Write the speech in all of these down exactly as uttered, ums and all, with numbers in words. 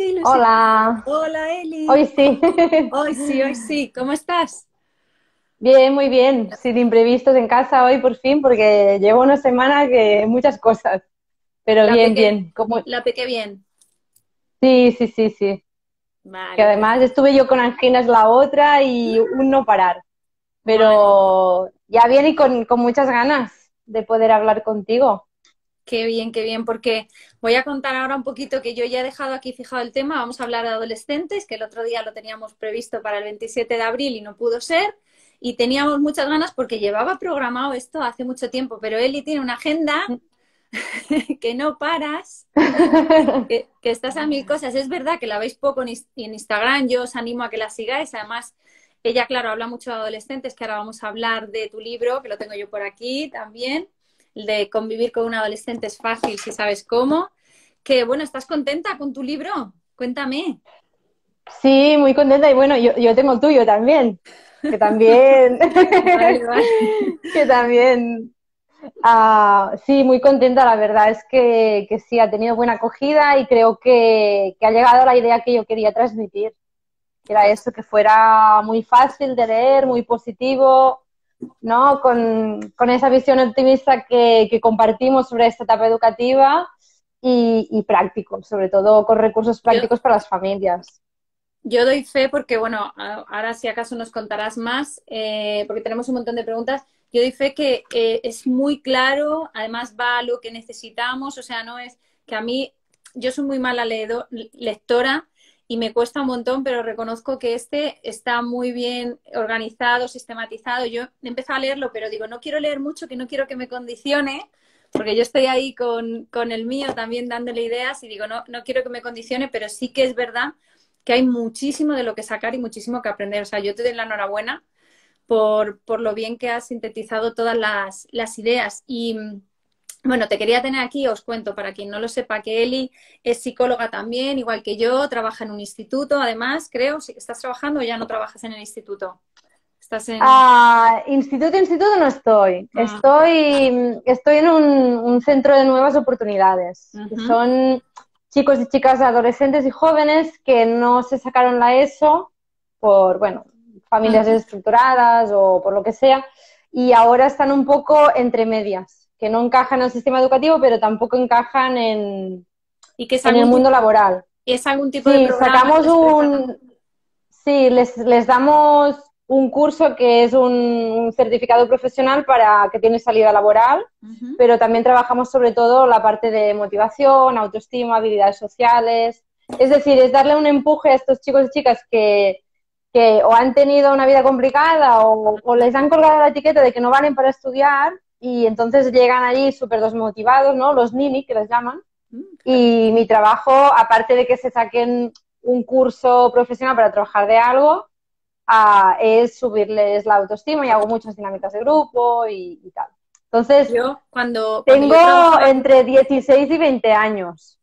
Ilusión. Hola, Hola, Eli. hoy sí. Hoy sí, hoy sí. ¿Cómo estás? Bien, muy bien. Sin imprevistos en casa hoy por fin, porque llevo una semana que muchas cosas, pero La bien, peque, bien. Como... la peque bien. Sí, sí, sí, sí. Que Vale, además perfecto. estuve yo con anginas la otra y un no parar, Madre mía. pero ya bien y con, con muchas ganas de poder hablar contigo. Qué bien, qué bien, porque voy a contar ahora un poquito que yo ya he dejado aquí fijado el tema. Vamos a hablar de adolescentes, que el otro día lo teníamos previsto para el veintisiete de abril y no pudo ser. Y teníamos muchas ganas porque llevaba programado esto hace mucho tiempo, pero Eli tiene una agenda que no paras. Que, que estás a mil cosas. Es verdad que la veis poco en, en Instagram, yo os animo a que la sigáis. Además, ella, claro, habla mucho de adolescentes, que ahora vamos a hablar de tu libro, que lo tengo yo por aquí también, el de convivir con un adolescente es fácil si sabes cómo. Que bueno, ¿estás contenta con tu libro? Cuéntame. Sí, muy contenta y bueno, yo, yo tengo el tuyo también, que también, Vale, vale. que también. Ah, sí, muy contenta, la verdad es que, que sí, ha tenido buena acogida y creo que, que ha llegado a la idea que yo quería transmitir, que era Pues eso, que fuera muy fácil de leer, muy positivo, ¿no? Con, con esa visión optimista que, que compartimos sobre esta etapa educativa y, y práctico, sobre todo con recursos yo, prácticos para las familias. Yo doy fe porque, bueno, ahora si acaso nos contarás más, eh, porque tenemos un montón de preguntas. Yo doy fe que eh, es muy claro, además va a lo que necesitamos, o sea, no es que a mí, yo soy muy mala leedo, lectora y me cuesta un montón, pero reconozco que este está muy bien organizado, sistematizado. Yo he empezado a leerlo, pero digo, no quiero leer mucho, que no quiero que me condicione, porque yo estoy ahí con, con el mío también dándole ideas y digo, no, no quiero que me condicione, pero sí que es verdad que hay muchísimo de lo que sacar y muchísimo que aprender. O sea, yo te doy la enhorabuena por, por lo bien que has sintetizado todas las, las ideas. Y bueno, te quería tener aquí, os cuento, para quien no lo sepa, que Eli es psicóloga también, igual que yo, trabaja en un instituto, además, creo, si estás trabajando o ya no trabajas en el instituto. Estás en... Ah, instituto, instituto no estoy. Ah, Estoy, estoy en un, un centro de nuevas oportunidades, que ujú, son chicos y chicas adolescentes y jóvenes que no se sacaron la ESO por, bueno, familias ujú. desestructuradas o por lo que sea, y ahora están un poco entre medias, que no encajan en el sistema educativo, pero tampoco encajan en, ¿Y que es en el algún mundo tipo, laboral. es algún tipo de Sí, programa que sacamos les prepara? un, sí, les, les damos un curso que es un, un certificado profesional para que tiene salida laboral, Ujú. pero también trabajamos sobre todo la parte de motivación, autoestima, habilidades sociales. Es decir, es darle un empuje a estos chicos y chicas que, que o han tenido una vida complicada o, o les han colgado la etiqueta de que no valen para estudiar y entonces llegan allí súper desmotivados, ¿no? Los nini, que les llaman. Mm, fíjate. Y mi trabajo, aparte de que se saquen un curso profesional para trabajar de algo, uh, es subirles la autoestima y hago muchas dinámicas de grupo y, y tal. Entonces, Yo, cuando, cuando yo tengo trabajaba con entre dieciséis y veinte años,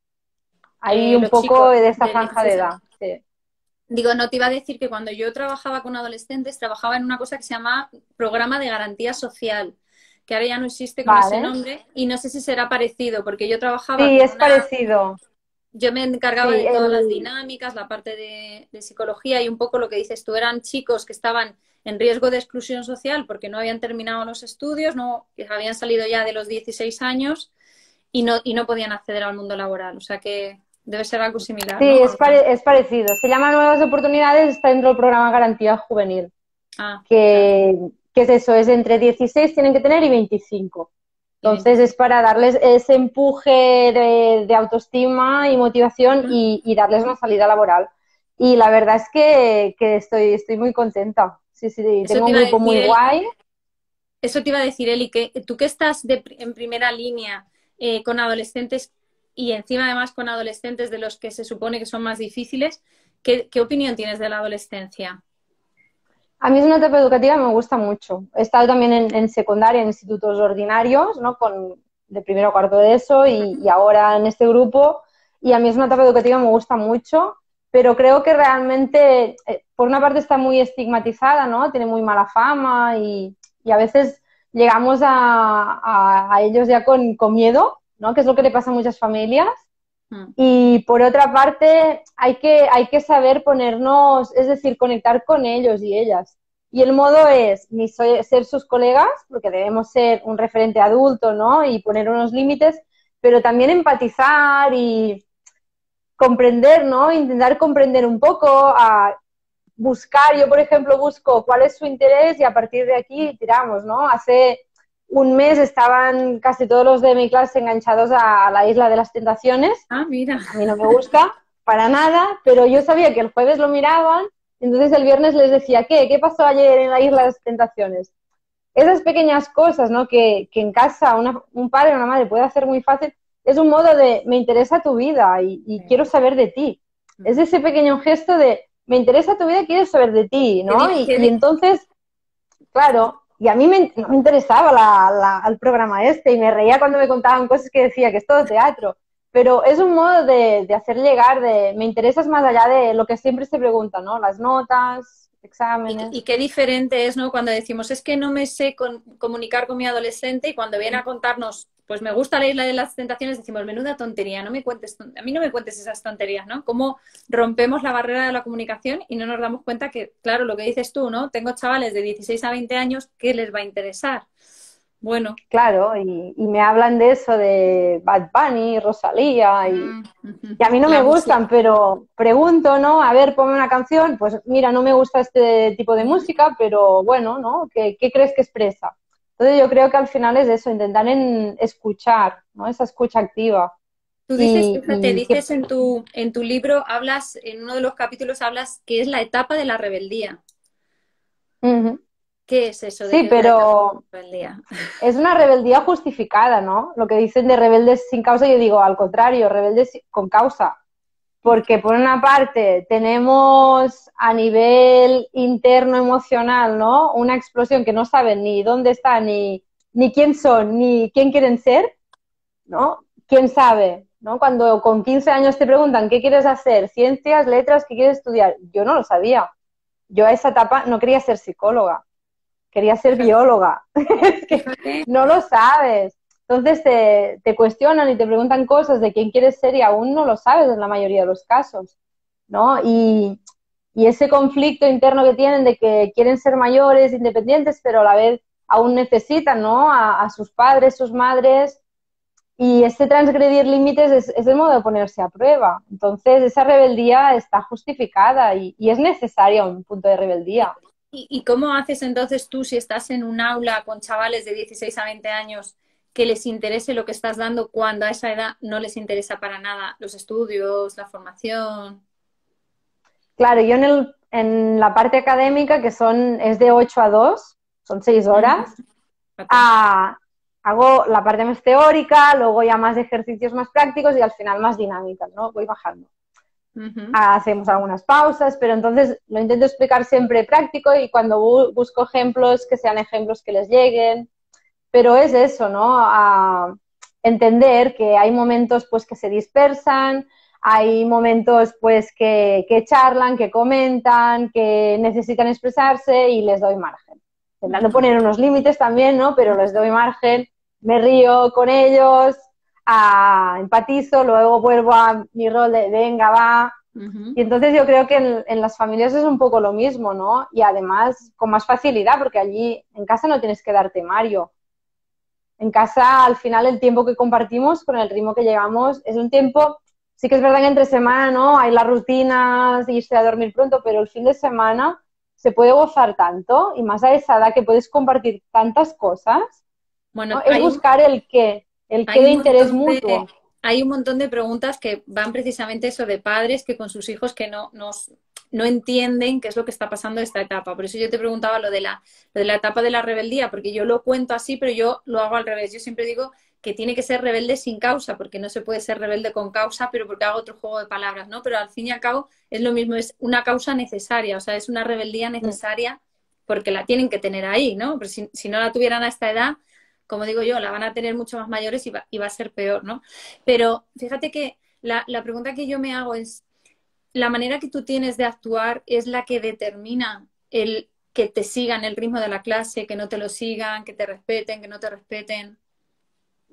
ahí eh, un los poco chicos de esta de franja de dieciséis edad. Sí. Digo, no te iba a decir que cuando yo trabajaba con adolescentes, trabajaba en una cosa que se llama Programa de Garantía Social, que ahora ya no existe con ese Vale. nombre y no sé si será parecido, porque yo trabajaba Sí, con es una, parecido. yo me encargaba Sí, de todas las el, dinámicas, la parte de, de psicología y un poco lo que dices tú, eran chicos que estaban en riesgo de exclusión social porque no habían terminado los estudios, no, que habían salido ya de los dieciséis años y no, y no podían acceder al mundo laboral. O sea que debe ser algo similar, sí, ¿no? es, pare, es parecido. Se llama Nuevas Oportunidades, está dentro del programa Garantía Juvenil. Ah, claro. Que, que es eso, es entre dieciséis tienen que tener y veinticinco. Y Entonces es veinticinco. para darles ese empuje de, de autoestima y motivación Ujú. y, y, darles una salida laboral. Y la verdad es que, que estoy, estoy muy contenta. Sí, sí, Eso tengo te un iba a grupo decir, muy Eli, guay. eso te iba a decir, Eli, que tú que estás de, en primera línea eh, con adolescentes y encima además con adolescentes de los que se supone que son más difíciles, ¿qué, qué opinión tienes de la adolescencia? A mí es una etapa educativa que me gusta mucho. He estado también en, en secundaria, en institutos ordinarios, ¿no? Con, de primero a cuarto de eso y, y ahora en este grupo. Y a mí es una etapa educativa que me gusta mucho, pero creo que realmente, eh, por una parte está muy estigmatizada, ¿no? Tiene muy mala fama y, y a veces llegamos a, a, a ellos ya con, con miedo, ¿no? Que es lo que le pasa a muchas familias. Y por otra parte, hay que, hay que saber ponernos, es decir, conectar con ellos y ellas. Y el modo es ni soy, ser sus colegas, porque debemos ser un referente adulto, ¿no? Y poner unos límites, pero también empatizar y comprender, ¿no? Intentar comprender un poco, a buscar, yo por ejemplo busco cuál es su interés y a partir de aquí tiramos, ¿no? Hace un mes estaban casi todos los de mi clase enganchados a la Isla de las Tentaciones. Ah, mira. A mí no me gusta para nada, pero yo sabía que el jueves lo miraban, entonces el viernes les decía, ¿qué? ¿Qué pasó ayer en la Isla de las Tentaciones? Esas pequeñas cosas, ¿no? Que, que en casa una, un padre o una madre puede hacer muy fácil, es un modo de, me interesa tu vida y, y quiero saber de ti. Es ese pequeño gesto de, me interesa tu vida y quiero saber de ti, ¿no? Y, y entonces, claro, y a mí me, no me interesaba la, la, el programa este y me reía cuando me contaban cosas que decía que es todo teatro, pero es un modo de, de hacer llegar, de me interesas más allá de lo que siempre se pregunta, ¿no? Las notas, exámenes. Y, y qué diferente es, ¿no? Cuando decimos, es que no me sé con, comunicar con mi adolescente y cuando viene a contarnos, pues me gusta la Isla de las Tentaciones, decimos, menuda tontería, no me cuentes, a mí no me cuentes esas tonterías, ¿no? Cómo rompemos la barrera de la comunicación y no nos damos cuenta que, claro, lo que dices tú, ¿no? Tengo chavales de dieciséis a veinte años, ¿qué les va a interesar? Bueno. Claro, y, y me hablan de eso, de Bad Bunny, Rosalía, y, Mm, uh-huh. y a mí no La me gustan, música. pero pregunto, ¿no? A ver, ponme una canción, pues mira, no me gusta este tipo de música, pero bueno, ¿no? ¿Qué, qué crees que expresa? Entonces yo creo que al final es eso, intentar en escuchar, ¿no? Esa escucha activa. Tú dices, Y, fíjate, y que, dices en tu, en tu libro, hablas, en uno de los capítulos hablas que es la etapa de la rebeldía. uh-huh. ¿Qué es eso de Sí, que es la etapa pero de la rebeldía? es una rebeldía justificada, ¿no? Lo que dicen de rebeldes sin causa, yo digo al contrario, rebeldes con causa. Porque por una parte tenemos a nivel interno emocional, ¿no? Una explosión que no saben ni dónde está, ni, ni quién son, ni quién quieren ser, ¿no? ¿Quién sabe? ¿No? Cuando con quince años te preguntan ¿qué quieres hacer? Ciencias, letras, ¿qué quieres estudiar? Yo no lo sabía. Yo a esa etapa no quería ser psicóloga, quería ser Fíjate, bióloga. Es que fíjate. no lo sabes. Entonces te, te cuestionan y te preguntan cosas de quién quieres ser y aún no lo sabes en la mayoría de los casos, ¿no? Y, y ese conflicto interno que tienen de que quieren ser mayores, independientes, pero a la vez aún necesitan, ¿no? A, a sus padres, sus madres. Y este transgredir límites es, es el modo de ponerse a prueba. Entonces esa rebeldía está justificada y, y es necesaria un punto de rebeldía. ¿Y, y cómo haces entonces tú si estás en un aula con chavales de dieciséis a veinte años que les interese lo que estás dando cuando a esa edad no les interesa para nada los estudios, la formación? Claro, yo en, el, en la parte académica, que son, es de ocho a dos, son seis horas, Mm, fíjate. a, hago la parte más teórica, luego ya más ejercicios más prácticos y al final más dinámicas, ¿no? Voy bajando. Uh-huh. Hacemos algunas pausas, pero entonces lo intento explicar siempre práctico y cuando bu busco ejemplos, que sean ejemplos que les lleguen, pero es eso, ¿no? A entender que hay momentos pues que se dispersan, hay momentos pues que, que charlan, que comentan, que necesitan expresarse y les doy margen. Intentando Uh-huh. poner unos límites también, ¿no? Pero les doy margen, me río con ellos, a, empatizo, luego vuelvo a mi rol de venga, va. Uh-huh. Y entonces yo creo que en, en las familias es un poco lo mismo, ¿no? Y además con más facilidad, porque allí en casa no tienes que dar temario. En casa, al final, el tiempo que compartimos con el ritmo que llegamos es un tiempo, sí que es verdad que entre semana, ¿no? Hay las rutinas, irse a dormir pronto, pero el fin de semana se puede gozar tanto y más a esa edad que puedes compartir tantas cosas, Bueno, ¿no? Es hay un, buscar el qué, el qué hay de un interés montón mutuo. de, hay un montón de preguntas que van precisamente eso de padres que con sus hijos que no, nos, no entienden qué es lo que está pasando en esta etapa. Por eso yo te preguntaba lo de, la, lo de la etapa de la rebeldía, porque yo lo cuento así, pero yo lo hago al revés. Yo siempre digo que tiene que ser rebelde sin causa, porque no se puede ser rebelde con causa, pero porque hago otro juego de palabras, ¿no? Pero al fin y al cabo es lo mismo, es una causa necesaria, o sea, es una rebeldía necesaria porque la tienen que tener ahí, ¿no? Pero si, si no la tuvieran a esta edad, como digo yo, la van a tener mucho más mayores y va, y va a ser peor, ¿no? Pero fíjate que la, la pregunta que yo me hago es, ¿la manera que tú tienes de actuar es la que determina el que te sigan el ritmo de la clase, que no te lo sigan, que te respeten, que no te respeten?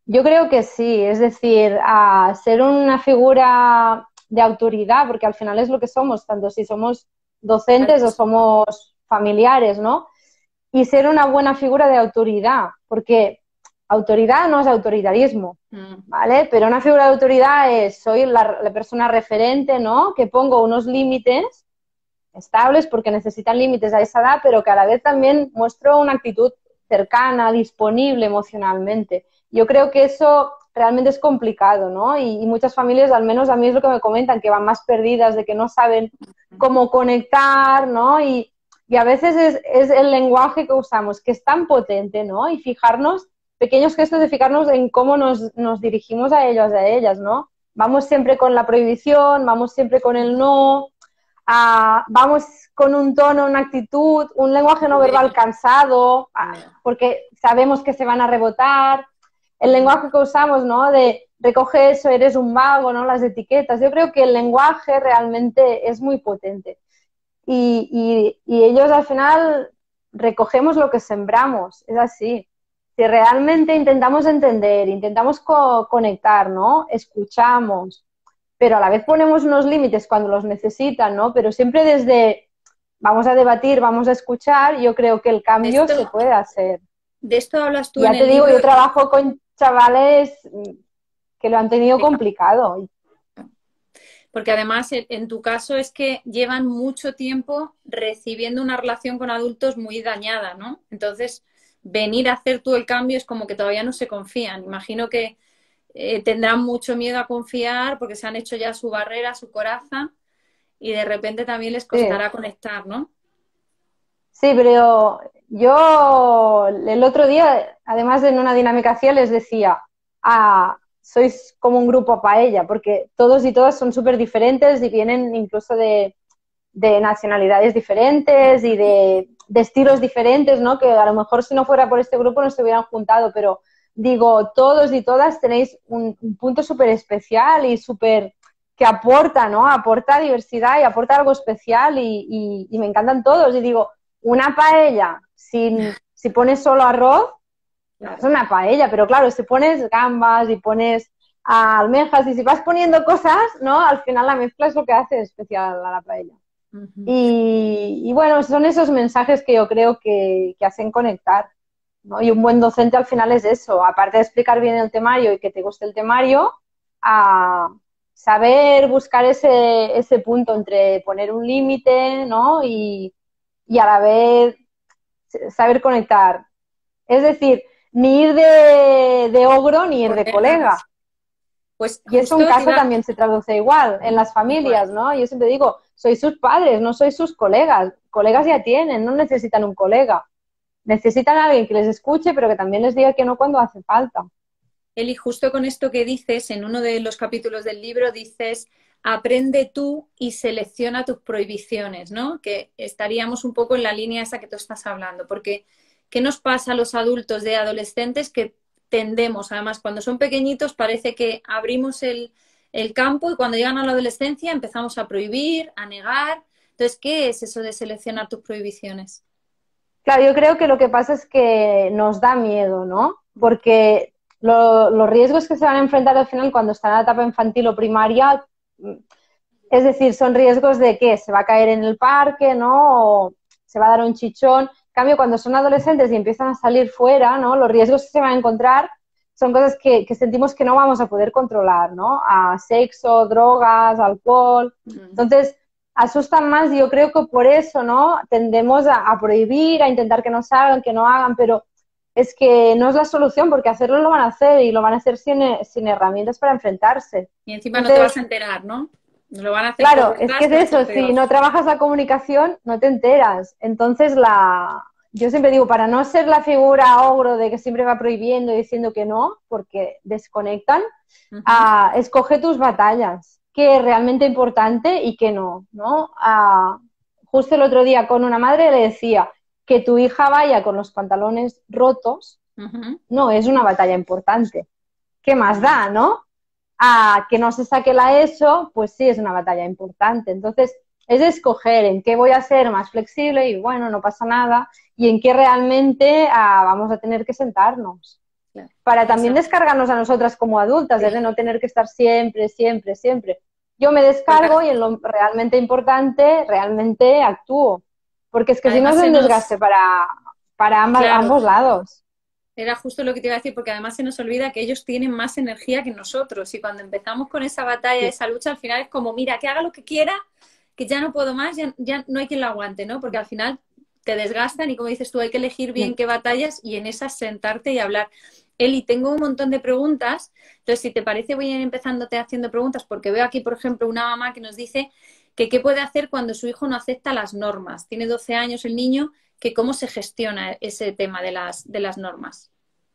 Yo creo que sí, es decir, a ser una figura de autoridad, porque al final es lo que somos, tanto si somos docentes o somos familiares, ¿no? Y ser una buena figura de autoridad, porque autoridad no es autoritarismo, ¿vale? Pero una figura de autoridad es, soy la, la persona referente, ¿no? Que pongo unos límites estables porque necesitan límites a esa edad, pero que a la vez también muestro una actitud cercana, disponible emocionalmente. Yo creo que eso realmente es complicado, ¿no? Y, y muchas familias, al menos a mí es lo que me comentan, que van más perdidas, de que no saben cómo conectar, ¿no? Y, y a veces es, es el lenguaje que usamos, que es tan potente, ¿no? Y fijarnos, pequeños gestos de fijarnos en cómo nos, nos dirigimos a ellos, a ellas, ¿no? Vamos siempre con la prohibición, vamos siempre con el no, a, vamos con un tono, una actitud, un lenguaje no verbal cansado, a, porque sabemos que se van a rebotar. El lenguaje que usamos, ¿no? De recoge eso, eres un vago, ¿no? Las etiquetas. Yo creo que el lenguaje realmente es muy potente. Y, y, y ellos al final recogemos lo que sembramos, es así. Si realmente intentamos entender, intentamos co conectar, ¿no? Escuchamos, pero a la vez ponemos unos límites cuando los necesitan, ¿no? Pero siempre desde vamos a debatir, vamos a escuchar, yo creo que el cambio Esto, se puede hacer. De esto hablas tú Ya en te el digo, libro. yo trabajo con chavales que lo han tenido complicado. Porque además en tu caso es que llevan mucho tiempo recibiendo una relación con adultos muy dañada, ¿no? Entonces, venir a hacer tú el cambio es como que todavía no se confían. Imagino que eh, tendrán mucho miedo a confiar porque se han hecho ya su barrera, su coraza, y de repente también les costará Sí. conectar, ¿no? Sí, pero yo el otro día, además en una dinámica así, les decía, ah, sois como un grupo paella, porque todos y todas son súper diferentes y vienen incluso de, de nacionalidades diferentes y de, de estilos diferentes, ¿no? Que a lo mejor si no fuera por este grupo no se hubieran juntado, pero digo, todos y todas tenéis un, un punto súper especial y súper que aporta, ¿no? Aporta diversidad y aporta algo especial y, y, y me encantan todos. Y digo, una paella, sin, si pones solo arroz, claro, es una paella, pero claro, si pones gambas y pones almejas y si vas poniendo cosas, ¿no? Al final la mezcla es lo que hace especial a la paella. Uh-huh. y, y bueno, son esos mensajes que yo creo que, que hacen conectar, ¿no? Y un buen docente al final es eso, aparte de explicar bien el temario y que te guste el temario, a saber buscar ese, ese punto entre poner un límite, ¿no? Y, y a la vez saber conectar. Es decir, ni ir de, de ogro ni ir de colega. Pues y eso en casa también se traduce igual, en las familias, ¿no? Yo siempre digo, sois sus padres, no sois sus colegas. Colegas ya tienen, no necesitan un colega. Necesitan a alguien que les escuche, pero que también les diga que no cuando hace falta. Eli, justo con esto que dices, en uno de los capítulos del libro dices, aprende tú y selecciona tus prohibiciones, ¿no? Que estaríamos un poco en la línea esa que tú estás hablando, porque ¿qué nos pasa a los adultos de adolescentes que tendemos, además, cuando son pequeñitos parece que abrimos el, el campo y cuando llegan a la adolescencia empezamos a prohibir, a negar? Entonces, ¿qué es eso de seleccionar tus prohibiciones? Claro, yo creo que lo que pasa es que nos da miedo, ¿no? Porque lo, los riesgos que se van a enfrentar al final cuando están en la etapa infantil o primaria, es decir, son riesgos de que se va a caer en el parque, ¿no? O se va a dar un chichón. En cambio, cuando son adolescentes y empiezan a salir fuera, ¿no? Los riesgos que se van a encontrar son cosas que, que sentimos que no vamos a poder controlar, ¿no? A sexo, drogas, alcohol. Entonces, asustan más y yo creo que por eso, ¿no? Tendemos a, a prohibir, a intentar que no salgan, que no hagan, pero es que no es la solución porque hacerlo lo van a hacer y lo van a hacer sin, sin herramientas para enfrentarse. Y encima Entonces, no te vas a enterar, ¿no? Lo van a hacer. Claro, es que es eso, si no trabajas la comunicación no te enteras. Entonces, la yo siempre digo, para no ser la figura ogro de que siempre va prohibiendo y diciendo que no, porque desconectan, uh-huh. uh, escoge tus batallas, qué es realmente importante y qué no, ¿no? Uh, justo el otro día con una madre le decía que tu hija vaya con los pantalones rotos, uh-huh. no es una batalla importante. ¿Qué más da, no? A que no se saque la ESO, pues sí es una batalla importante. Entonces, es escoger en qué voy a ser más flexible y bueno, no pasa nada, y en qué realmente ah, vamos a tener que sentarnos. claro. Para también Exacto. descargarnos a nosotras como adultas, Sí. de no tener que estar siempre, siempre, siempre. Yo me descargo y en lo realmente importante, realmente actúo. Porque es que si no Además es se un nos, desgaste para, para ambas- claro, ambos lados. era justo lo que te iba a decir, porque además se nos olvida que ellos tienen más energía que nosotros y cuando empezamos con esa batalla, Sí, esa lucha, al final es como, mira, que haga lo que quiera, que ya no puedo más, ya, ya no hay quien lo aguante, ¿no? Porque al final te desgastan y como dices tú, hay que elegir bien sí. qué batallas y en esas sentarte y hablar. Eli, tengo un montón de preguntas, entonces si te parece voy a ir empezándote haciendo preguntas porque veo aquí, por ejemplo, una mamá que nos dice que qué puede hacer cuando su hijo no acepta las normas. Tiene doce años el niño, que cómo se gestiona ese tema de las, de las normas.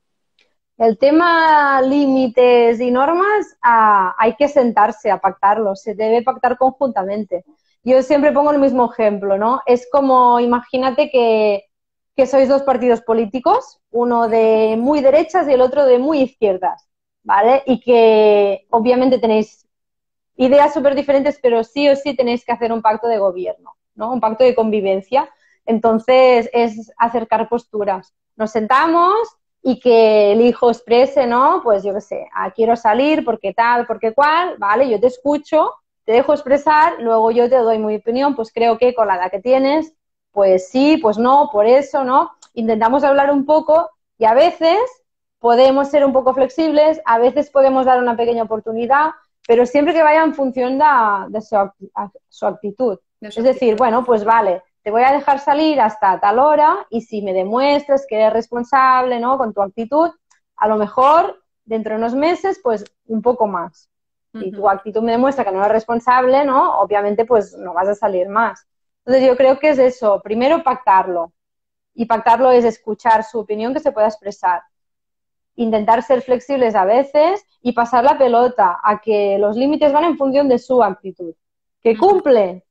El tema límites y normas, ah, hay que sentarse a pactarlos, se debe pactar conjuntamente. Yo siempre pongo el mismo ejemplo, ¿no? Es como, imagínate que, que sois dos partidos políticos, uno de muy derechas y el otro de muy izquierdas, ¿vale? Y que obviamente tenéis ideas súper diferentes, pero sí o sí tenéis que hacer un pacto de gobierno, ¿no? Un pacto de convivencia. Entonces, es acercar posturas. Nos sentamos y que el hijo exprese, ¿no? Pues yo qué sé, ah, quiero salir porque tal, porque cual, ¿vale? Yo te escucho, te dejo expresar, luego yo te doy mi opinión, pues creo que con la edad que tienes, pues sí, pues no, por eso, ¿no? Intentamos hablar un poco y a veces podemos ser un poco flexibles, a veces podemos dar una pequeña oportunidad, pero siempre que vaya en función de, de su, su, actitud. De su Es decir, actitud. bueno, pues vale, te voy a dejar salir hasta tal hora y si me demuestras que eres responsable, ¿no? Con tu actitud, a lo mejor dentro de unos meses, pues un poco más. Si tu Uh-huh. actitud me demuestra que no eres responsable, ¿no? Obviamente, pues no vas a salir más. Entonces yo creo que es eso, primero pactarlo. Y pactarlo es escuchar su opinión que se pueda expresar. Intentar ser flexibles a veces y pasar la pelota a que los límites van en función de su actitud. Que Uh-huh. cumple,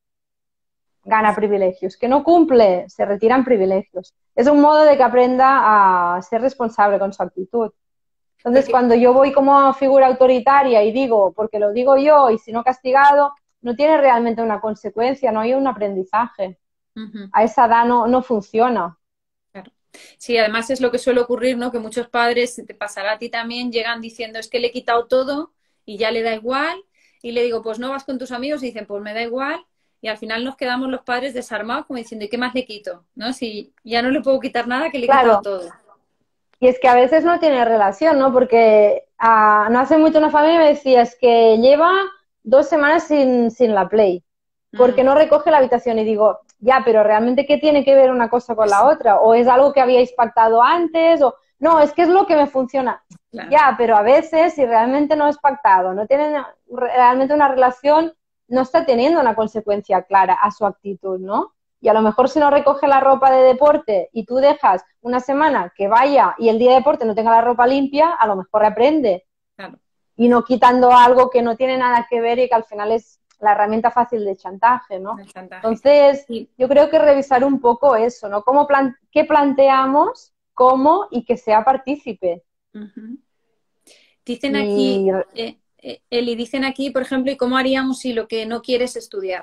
gana privilegios. Que no cumple, se retiran privilegios. Es un modo de que aprenda a ser responsable con su actitud. Entonces, Porque, cuando yo voy como figura autoritaria y digo, porque lo digo yo y si no castigado, no tiene realmente una consecuencia, no hay un aprendizaje. uh-huh. A esa edad no, no funciona. Claro. Sí, además es lo que suele ocurrir, ¿no? Que muchos padres, te pasará a ti también, llegan diciendo es que le he quitado todo y ya le da igual. Y le digo, pues no vas con tus amigos y dicen, pues me da igual. Y al final nos quedamos los padres desarmados como diciendo, ¿y qué más le quito? ¿No? Si ya no le puedo quitar nada, que le he quitado Claro, todo. y es que a veces no tiene relación, ¿no? Porque ah, no hace mucho una familia me decía, es que lleva dos semanas sin, sin la Play, Mm, porque no recoge la habitación. Y digo, ya, pero ¿realmente qué tiene que ver una cosa con pues la sí, otra? ¿O es algo que habíais pactado antes? O no, es que es lo que me funciona. claro. Ya, pero a veces si realmente no es pactado, no tienen realmente una relación, no está teniendo una consecuencia clara a su actitud, ¿no? Y a lo mejor si no recoge la ropa de deporte y tú dejas una semana que vaya y el día de deporte no tenga la ropa limpia, a lo mejor aprende. Claro, Y no quitando algo que no tiene nada que ver y que al final es la herramienta fácil de chantaje, ¿no? el chantaje. Entonces, Sí. yo creo que revisar un poco eso, ¿no? ¿Cómo plan ¿Qué planteamos? ¿Cómo? Y que sea partícipe. Uh-huh. Dicen aquí, Y eh, eh, Eli, dicen aquí, por ejemplo, ¿y cómo haríamos si lo que no quieres estudiar?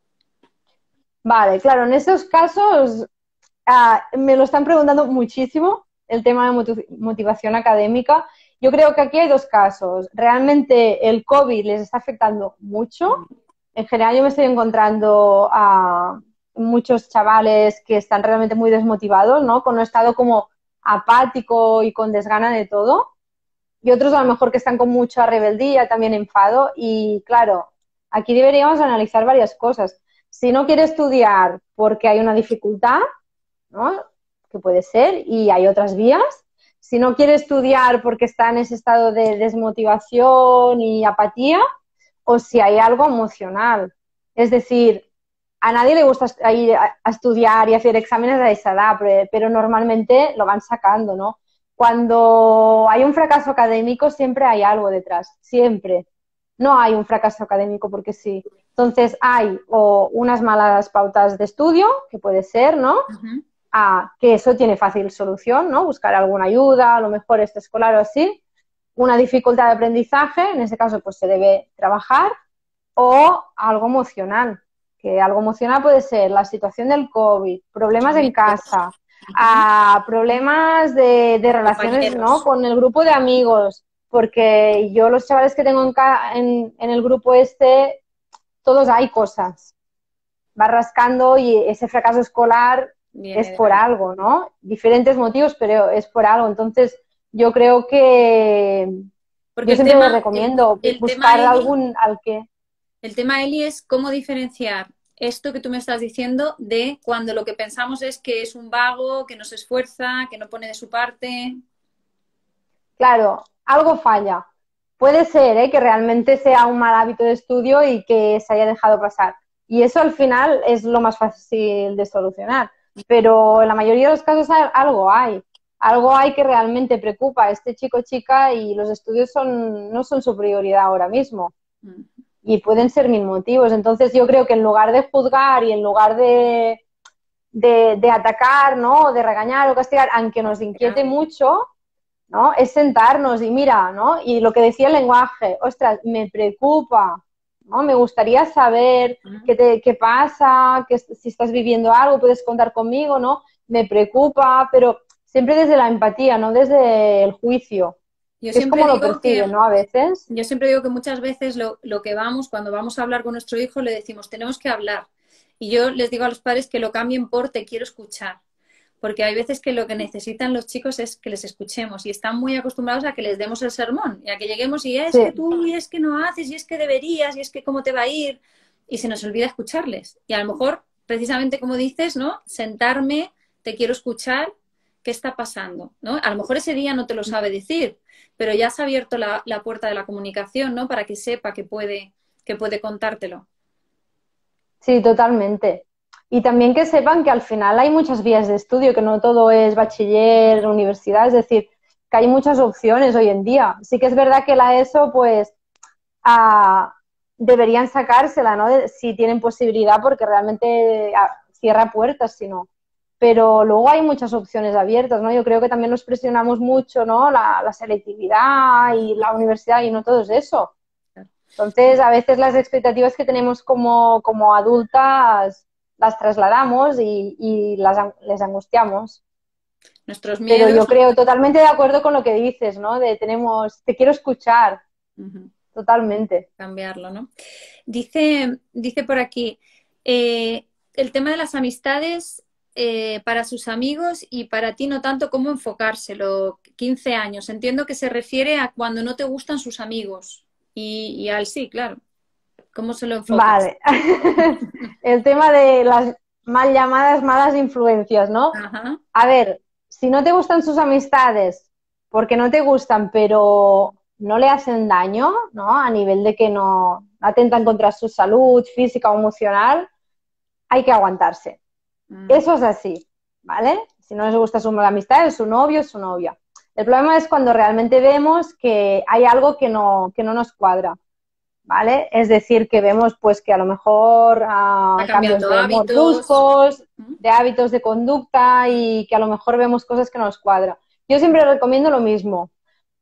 vale, claro, en esos casos ah, me lo están preguntando muchísimo el tema de motivación académica. Yo creo que aquí hay dos casos. Realmente el COVID les está afectando mucho. En general yo me estoy encontrando a muchos chavales que están realmente muy desmotivados, ¿no? Con un estado como apático y con desgana de todo. Y otros a lo mejor que están con mucha rebeldía, también enfado. Y claro, aquí deberíamos analizar varias cosas. Si no quiere estudiar porque hay una dificultad, ¿no? Que puede ser, y hay otras vías. Si no quiere estudiar porque está en ese estado de desmotivación y apatía, o si hay algo emocional. Es decir, a nadie le gusta ir a estudiar y hacer exámenes a esa edad, pero normalmente lo van sacando, ¿no? Cuando hay un fracaso académico siempre hay algo detrás, siempre. No hay un fracaso académico porque sí. Entonces hay o unas malas pautas de estudio, que puede ser, ¿no? Uh-huh. Ah, que eso tiene fácil solución, ¿no? Buscar alguna ayuda, a lo mejor este escolar o así. Una dificultad de aprendizaje, en ese caso pues se debe trabajar, o algo emocional, que algo emocional puede ser la situación del COVID, problemas en Muchos. casa, a problemas de, de relaciones, ¿no? Con el grupo de amigos, porque yo los chavales que tengo en, ca en, en el grupo este, todos hay cosas. Va rascando y ese fracaso escolar Viene es por algo, ¿no? Diferentes motivos, pero es por algo. Entonces, yo creo que Porque yo siempre tema, les recomiendo el, el buscar tema, Eli, algún al que... El tema, Eli, es cómo diferenciar esto que tú me estás diciendo de cuando lo que pensamos es que es un vago, que no se esfuerza, que no pone de su parte. Claro, algo falla. Puede ser, ¿eh?, que realmente sea un mal hábito de estudio y que se haya dejado pasar. Y eso al final es lo más fácil de solucionar. Pero en la mayoría de los casos algo hay. Algo hay que realmente preocupa a este chico o chica y los estudios son, no son su prioridad ahora mismo. Y pueden ser mil motivos. Entonces yo creo que en lugar de juzgar y en lugar de, de, de atacar, ¿no?, de regañar o castigar, aunque nos inquiete mucho, ¿no?, es sentarnos y mira, ¿no?, y lo que decía el lenguaje, ostras, me preocupa, ¿no?, me gustaría saber qué, te, qué pasa, que, si estás viviendo algo, puedes contar conmigo, ¿no?, me preocupa, pero siempre desde la empatía, no desde el juicio. Yo es como lo perciben, que, ¿no?, a veces. Yo siempre digo que muchas veces lo, lo que vamos, cuando vamos a hablar con nuestro hijo, le decimos, tenemos que hablar. Y yo les digo a los padres que lo cambien por te quiero escuchar. Porque hay veces que lo que necesitan los chicos es que les escuchemos y están muy acostumbrados a que les demos el sermón y a que lleguemos y es sí. que tú, y es que no haces, y es que deberías, y es que cómo te va a ir, y se nos olvida escucharles. Y a lo mejor, precisamente como dices, ¿no?, sentarme, te quiero escuchar, ¿qué está pasando?, ¿no? A lo mejor ese día no te lo sabe decir, pero ya has abierto la, la puerta de la comunicación, ¿no?, para que sepa que puede, que puede contártelo. Sí, totalmente. Y también que sepan que al final hay muchas vías de estudio, que no todo es bachiller, universidad, es decir, que hay muchas opciones hoy en día. Sí que es verdad que la ESO, pues, ah, deberían sacársela, ¿no?, de, si tienen posibilidad, porque realmente ah, cierra puertas, si no. Pero luego hay muchas opciones abiertas, ¿no? Yo creo que también nos presionamos mucho, ¿no?, la, la selectividad y la universidad y no todo es eso. Entonces, a veces las expectativas que tenemos como, como adultas las trasladamos y, y las, les angustiamos. Nuestros miedos... Pero yo creo totalmente de acuerdo con lo que dices, ¿no? De tenemos, te quiero escuchar. Uh-huh. Totalmente. Cambiarlo, ¿no? Dice, dice por aquí, eh, el tema de las amistades eh, para sus amigos y para ti no tanto cómo enfocárselo. quince años. Entiendo que se refiere a cuando no te gustan sus amigos. Y, y al sí, claro. ¿Cómo se lo enfocas? Vale. El tema de las mal llamadas malas influencias, ¿no? Ajá. A ver, si no te gustan sus amistades, porque no te gustan, pero no le hacen daño, ¿no?, a nivel de que no atentan contra su salud física o emocional, hay que aguantarse. Mm. Eso es así, ¿vale? Si no les gusta su amistad, es su novio, es su novia. El problema es cuando realmente vemos que hay algo que no, que no nos cuadra, ¿vale? Es decir, que vemos pues que a lo mejor uh, cambios de humor bruscos, de hábitos de conducta y que a lo mejor vemos cosas que no nos cuadran. Yo siempre recomiendo lo mismo.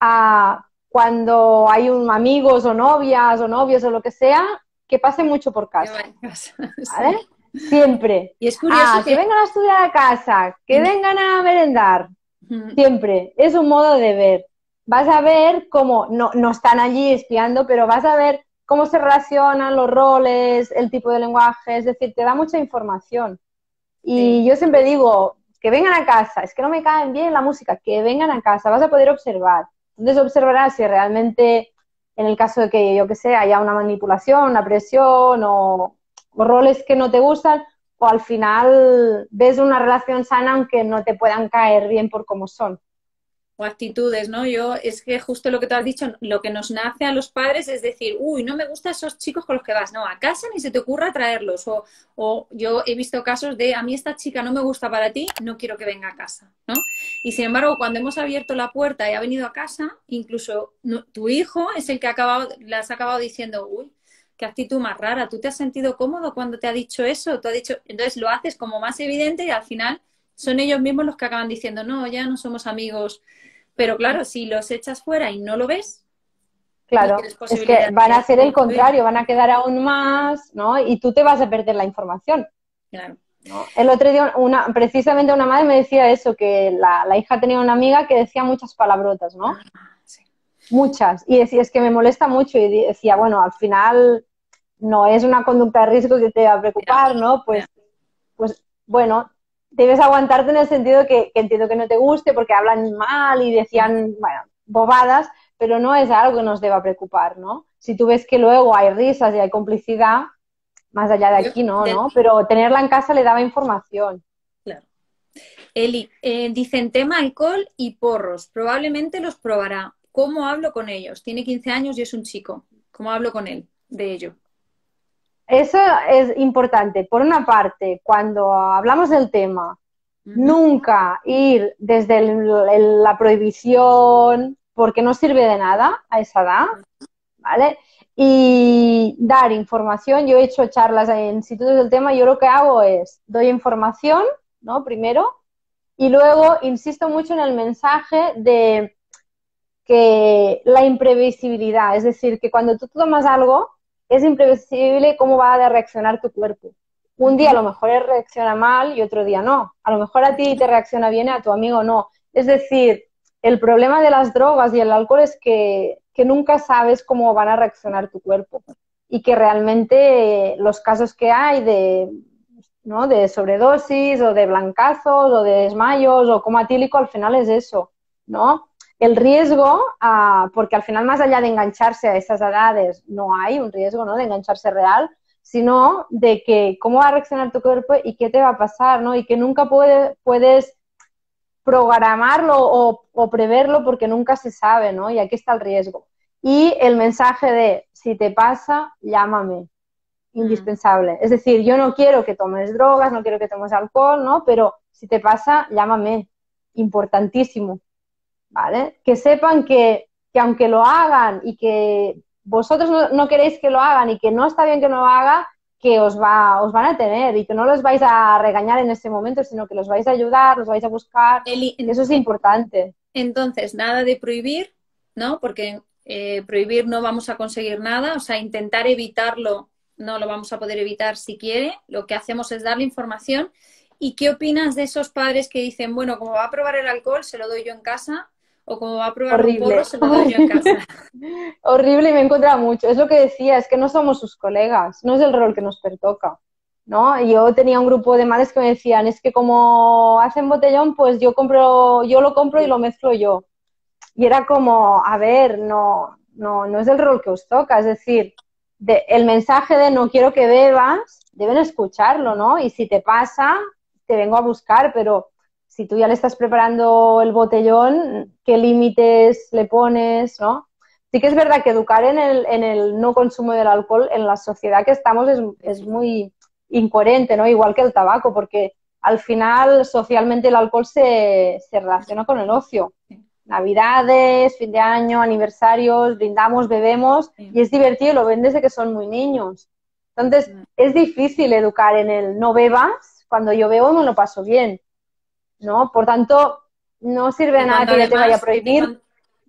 Uh, cuando hay un, amigos o novias o novios o lo que sea, que pasen mucho por casa, ¿vale? Sí. Siempre. Y es curioso ah, que... que vengan a estudiar a casa, que vengan a merendar. Siempre. Es un modo de ver. Vas a ver cómo, no, no están allí espiando, pero vas a ver cómo se relacionan los roles, el tipo de lenguaje, es decir, te da mucha información. Y sí. Yo siempre digo, que vengan a casa, es que no me caen bien la música, que vengan a casa, vas a poder observar. Entonces observarás si realmente, en el caso de que, yo que sé, haya una manipulación, una presión o, o roles que no te gustan, o al final ves una relación sana aunque no te puedan caer bien por cómo son. O actitudes, ¿no? Yo, es que justo lo que tú has dicho, lo que nos nace a los padres es decir, uy, no me gustan esos chicos con los que vas, no, a casa ni se te ocurra traerlos, o, o yo he visto casos de, a mí esta chica no me gusta para ti, no quiero que venga a casa, ¿no? Y sin embargo, cuando hemos abierto la puerta y ha venido a casa, incluso no, tu hijo es el que ha acabado, le has acabado diciendo, uy, qué actitud más rara, ¿tú te has sentido cómodo cuando te ha dicho eso? ¿Tú has dicho? Entonces lo haces como más evidente y al final son ellos mismos los que acaban diciendo, no, ya no somos amigos. Pero claro, si los echas fuera y no lo ves... Claro, no es que van a hacer el contrario, van a quedar aún más, ¿no? Y tú te vas a perder la información. Claro. ¿no? El otro día, una, precisamente una madre me decía eso, que la, la hija tenía una amiga que decía muchas palabrotas, ¿no? Ah, sí. Muchas. Y decía, es que me molesta mucho. Y decía, bueno, al final no es una conducta de riesgo que te va a Ya, preocupar, ¿no? Pues, ya. pues bueno, debes aguantarte en el sentido que, que entiendo que no te guste porque hablan mal y decían, bueno, bobadas, pero no es algo que nos deba preocupar, ¿no? Si tú ves que luego hay risas y hay complicidad, más allá de Yo, aquí no, del- ¿no? Pero tenerla en casa le daba información. claro. Eli, eh, dicen tema alcohol y porros. Probablemente los probará. ¿Cómo hablo con ellos? Tiene quince años y es un chico. ¿Cómo hablo con él de ello? Eso es importante. Por una parte, cuando hablamos del tema, Ujú. nunca ir desde el- el- la prohibición, porque no sirve de nada a esa edad, ¿vale? Y dar información. Yo he hecho charlas en institutos del tema. Yo lo que hago es, doy información, ¿no? Primero, y luego insisto mucho en el mensaje de que la imprevisibilidad, es decir, que cuando tú tomas algo, es imprevisible cómo va a reaccionar tu cuerpo. Un día a Ujú. lo mejor él reacciona mal y otro día no. A lo mejor a ti te reacciona bien y a tu amigo no. Es decir, el problema de las drogas y el alcohol es que, que nunca sabes cómo van a reaccionar tu cuerpo y que realmente eh, los casos que hay de, ¿no? de sobredosis o de blancazos o de desmayos o coma etílico al final es eso, ¿no? El riesgo, uh, porque al final más allá de engancharse a esas edades no hay un riesgo, ¿no? De engancharse real, sino de que cómo va a reaccionar tu cuerpo y qué te va a pasar, ¿no? Y que nunca puede, puedes programarlo o, o preverlo porque nunca se sabe, ¿no? Y aquí está el riesgo. Y el mensaje de, si te pasa, llámame, Mm. indispensable. Es decir, yo no quiero que tomes drogas, no quiero que tomes alcohol, ¿no? Pero si te pasa, llámame, importantísimo. ¿Vale? Que sepan que, que aunque lo hagan y que vosotros no, no, queréis que lo hagan y que no está bien que no lo haga, que os, va, os van a tener y que no los vais a regañar en ese momento, sino que los vais a ayudar, los vais a buscar. Eli, Eso es eh, importante. entonces, nada de prohibir, ¿no? Porque eh, prohibir no vamos a conseguir nada, o sea, intentar evitarlo no lo vamos a poder evitar si quiere. Lo que hacemos es darle información. ¿Y qué opinas de esos padres que dicen, bueno, como va a probar el alcohol, se lo doy yo en casa? O como va a probar los Horrible, porros, se lo doy yo en casa. horrible, horrible y me he encontrado mucho. Es lo que decía, es que no somos sus colegas, no es el rol que nos pertoca, ¿no? Yo tenía un grupo de madres que me decían, es que como hacen botellón, pues yo compro, yo lo compro y lo mezclo yo. Y era como, a ver, no, no, no es el rol que os toca, es decir, de, el mensaje de no quiero que bebas, deben escucharlo, ¿no? Y si te pasa, te vengo a buscar, pero si tú ya le estás preparando el botellón, ¿qué límites le pones, no? Sí que es verdad que educar en el, en el no consumo del alcohol en la sociedad que estamos es, es muy incoherente, ¿no? Igual que el tabaco, porque al final socialmente el alcohol se, se relaciona con el ocio. Navidades, fin de año, aniversarios, brindamos, bebemos y es divertido y lo ven desde que son muy niños. Entonces, es difícil educar en el no bebas, cuando yo bebo me lo paso bien, ¿no? Por tanto, no sirve de Y nada cuando que ya te vaya a además, y prohibir. cuando,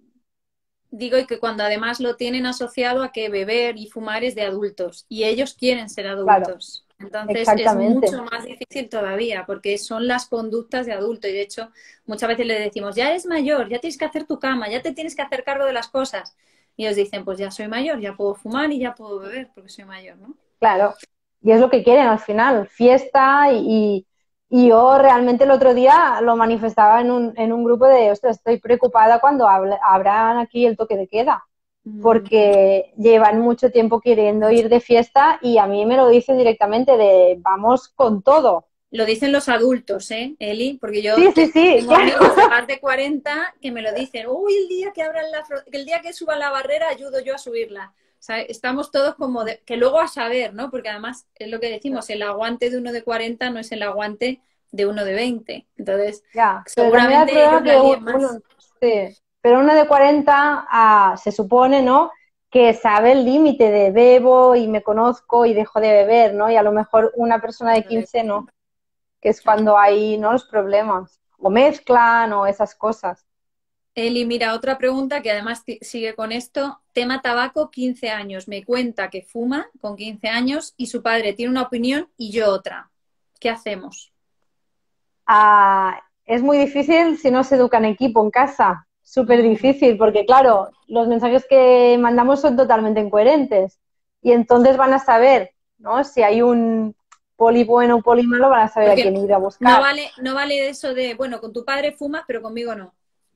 digo, y que cuando además lo tienen asociado a que beber y fumar es de adultos y ellos quieren ser Claro, adultos. Entonces es exactamente. mucho más difícil todavía porque son las conductas de adulto y de hecho muchas veces le decimos, ya eres mayor, ya tienes que hacer tu cama, ya te tienes que hacer cargo de las cosas. Y ellos dicen, pues ya soy mayor, ya puedo fumar y ya puedo beber porque soy mayor, ¿no? Claro. Y es lo que quieren al final, fiesta y, y yo realmente el otro día lo manifestaba en un, en un grupo de, ostras, estoy preocupada cuando hable, abran aquí el toque de queda, porque llevan mucho tiempo queriendo ir de fiesta y a mí me lo dicen directamente de vamos con todo. Lo dicen los adultos, ¿eh, Eli? Porque yo Sí, sí, te- sí, tengo claro. amigos de más de cuarenta que me lo dicen. Uy, el día que abran la fro- el día que suban la barrera, ayudo yo a subirla. O sea, estamos todos como de, que luego a saber, ¿no? Porque además es lo que decimos, el aguante de uno de cuarenta no es el aguante de uno de veinte. Entonces, Ya, pero también hay el seguramente ellos problema la que líen uno, más. sí, pero uno de cuarenta ah, se supone, ¿no? Que sabe el límite de bebo y me conozco y dejo de beber, ¿no? Y a lo mejor una persona de quince no, que es Claro. cuando hay, ¿no? Los problemas. O mezclan o esas cosas. Eli, mira, otra pregunta que además ti- sigue con esto. Tema tabaco, quince años. Me cuenta que fuma con quince años y su padre tiene una opinión y yo otra. ¿qué hacemos? Ah, es muy difícil si no se educa en equipo en casa. Súper Mm, difícil, porque claro, los mensajes que mandamos son totalmente incoherentes. Y entonces van a saber, ¿no? Si hay un poli bueno o poli malo, van a saber a Porque quién ir a no buscar. vale, no vale eso de, bueno, con tu padre fumas, pero conmigo no.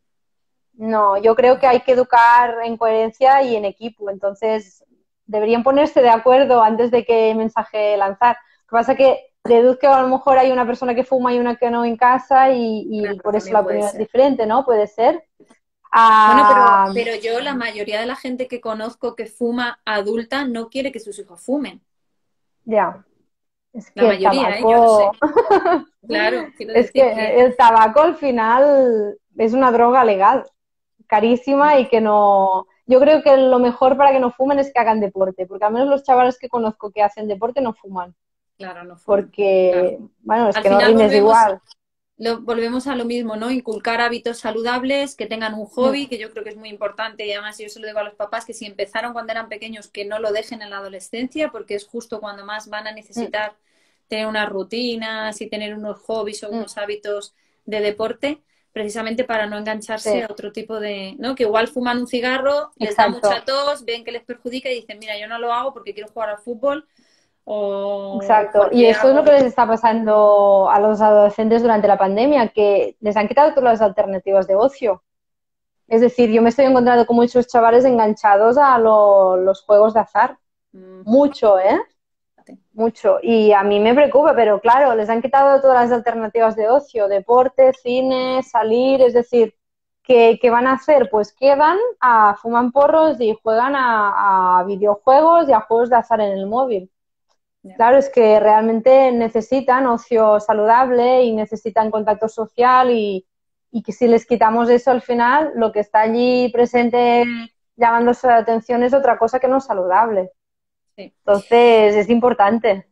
No, yo creo que hay que educar en coherencia y en equipo. Entonces, deberían ponerse de acuerdo antes de qué mensaje lanzar. Lo que pasa es que deduzco que a lo mejor hay una persona que fuma y una que no en casa y, y Claro, por eso también la puede opinión es ser. diferente, ¿no? Puede ser. Bueno, pero, Ah, pero yo, la mayoría de la gente que conozco que fuma adulta no quiere que sus hijos fumen. ya, es La que el mayoría, ¿eh? Yo no sé. tabaco, Claro, quiero es decir que, que el tabaco al final es una droga legal, carísima y que no... Yo creo que lo mejor para que no fumen es que hagan deporte, porque al menos los chavales que conozco que hacen deporte no fuman, claro, no fuman. Claro. porque, bueno, es Al que no final rindes volvemos, igual. lo, volvemos a lo mismo, ¿no? Inculcar hábitos saludables, que tengan un Mm, hobby, que yo creo que es muy importante y además yo se lo digo a los papás que si empezaron cuando eran pequeños, que no lo dejen en la adolescencia, porque es justo cuando más van a mm, necesitar tener unas rutinas y tener unos hobbies o mm, unos hábitos de deporte, precisamente para no engancharse sí, a otro tipo de, ¿no? Que igual fuman un cigarro, les da mucha exacto. tos, ven que les perjudica y dicen, mira, yo no lo hago porque quiero jugar al fútbol o Exacto, y porque eso es lo que hago... les está pasando a los adolescentes durante la pandemia, que les han quitado todas las alternativas de ocio. Es decir, yo me estoy encontrando con muchos chavales enganchados a lo- los juegos de azar. Mm, Mucho, ¿eh? Mucho. Y a mí me preocupa, pero claro, les han quitado todas las alternativas de ocio, deporte, cine, salir, es decir, ¿qué, qué van a hacer? Pues quedan, a, fuman porros y juegan a, a videojuegos y a juegos de azar en el móvil. ya. Claro, es que realmente necesitan ocio saludable y necesitan contacto social y, y que si les quitamos eso al final, lo que está allí presente llamándose la atención es otra cosa que no es saludable. Sí. Entonces, es importante.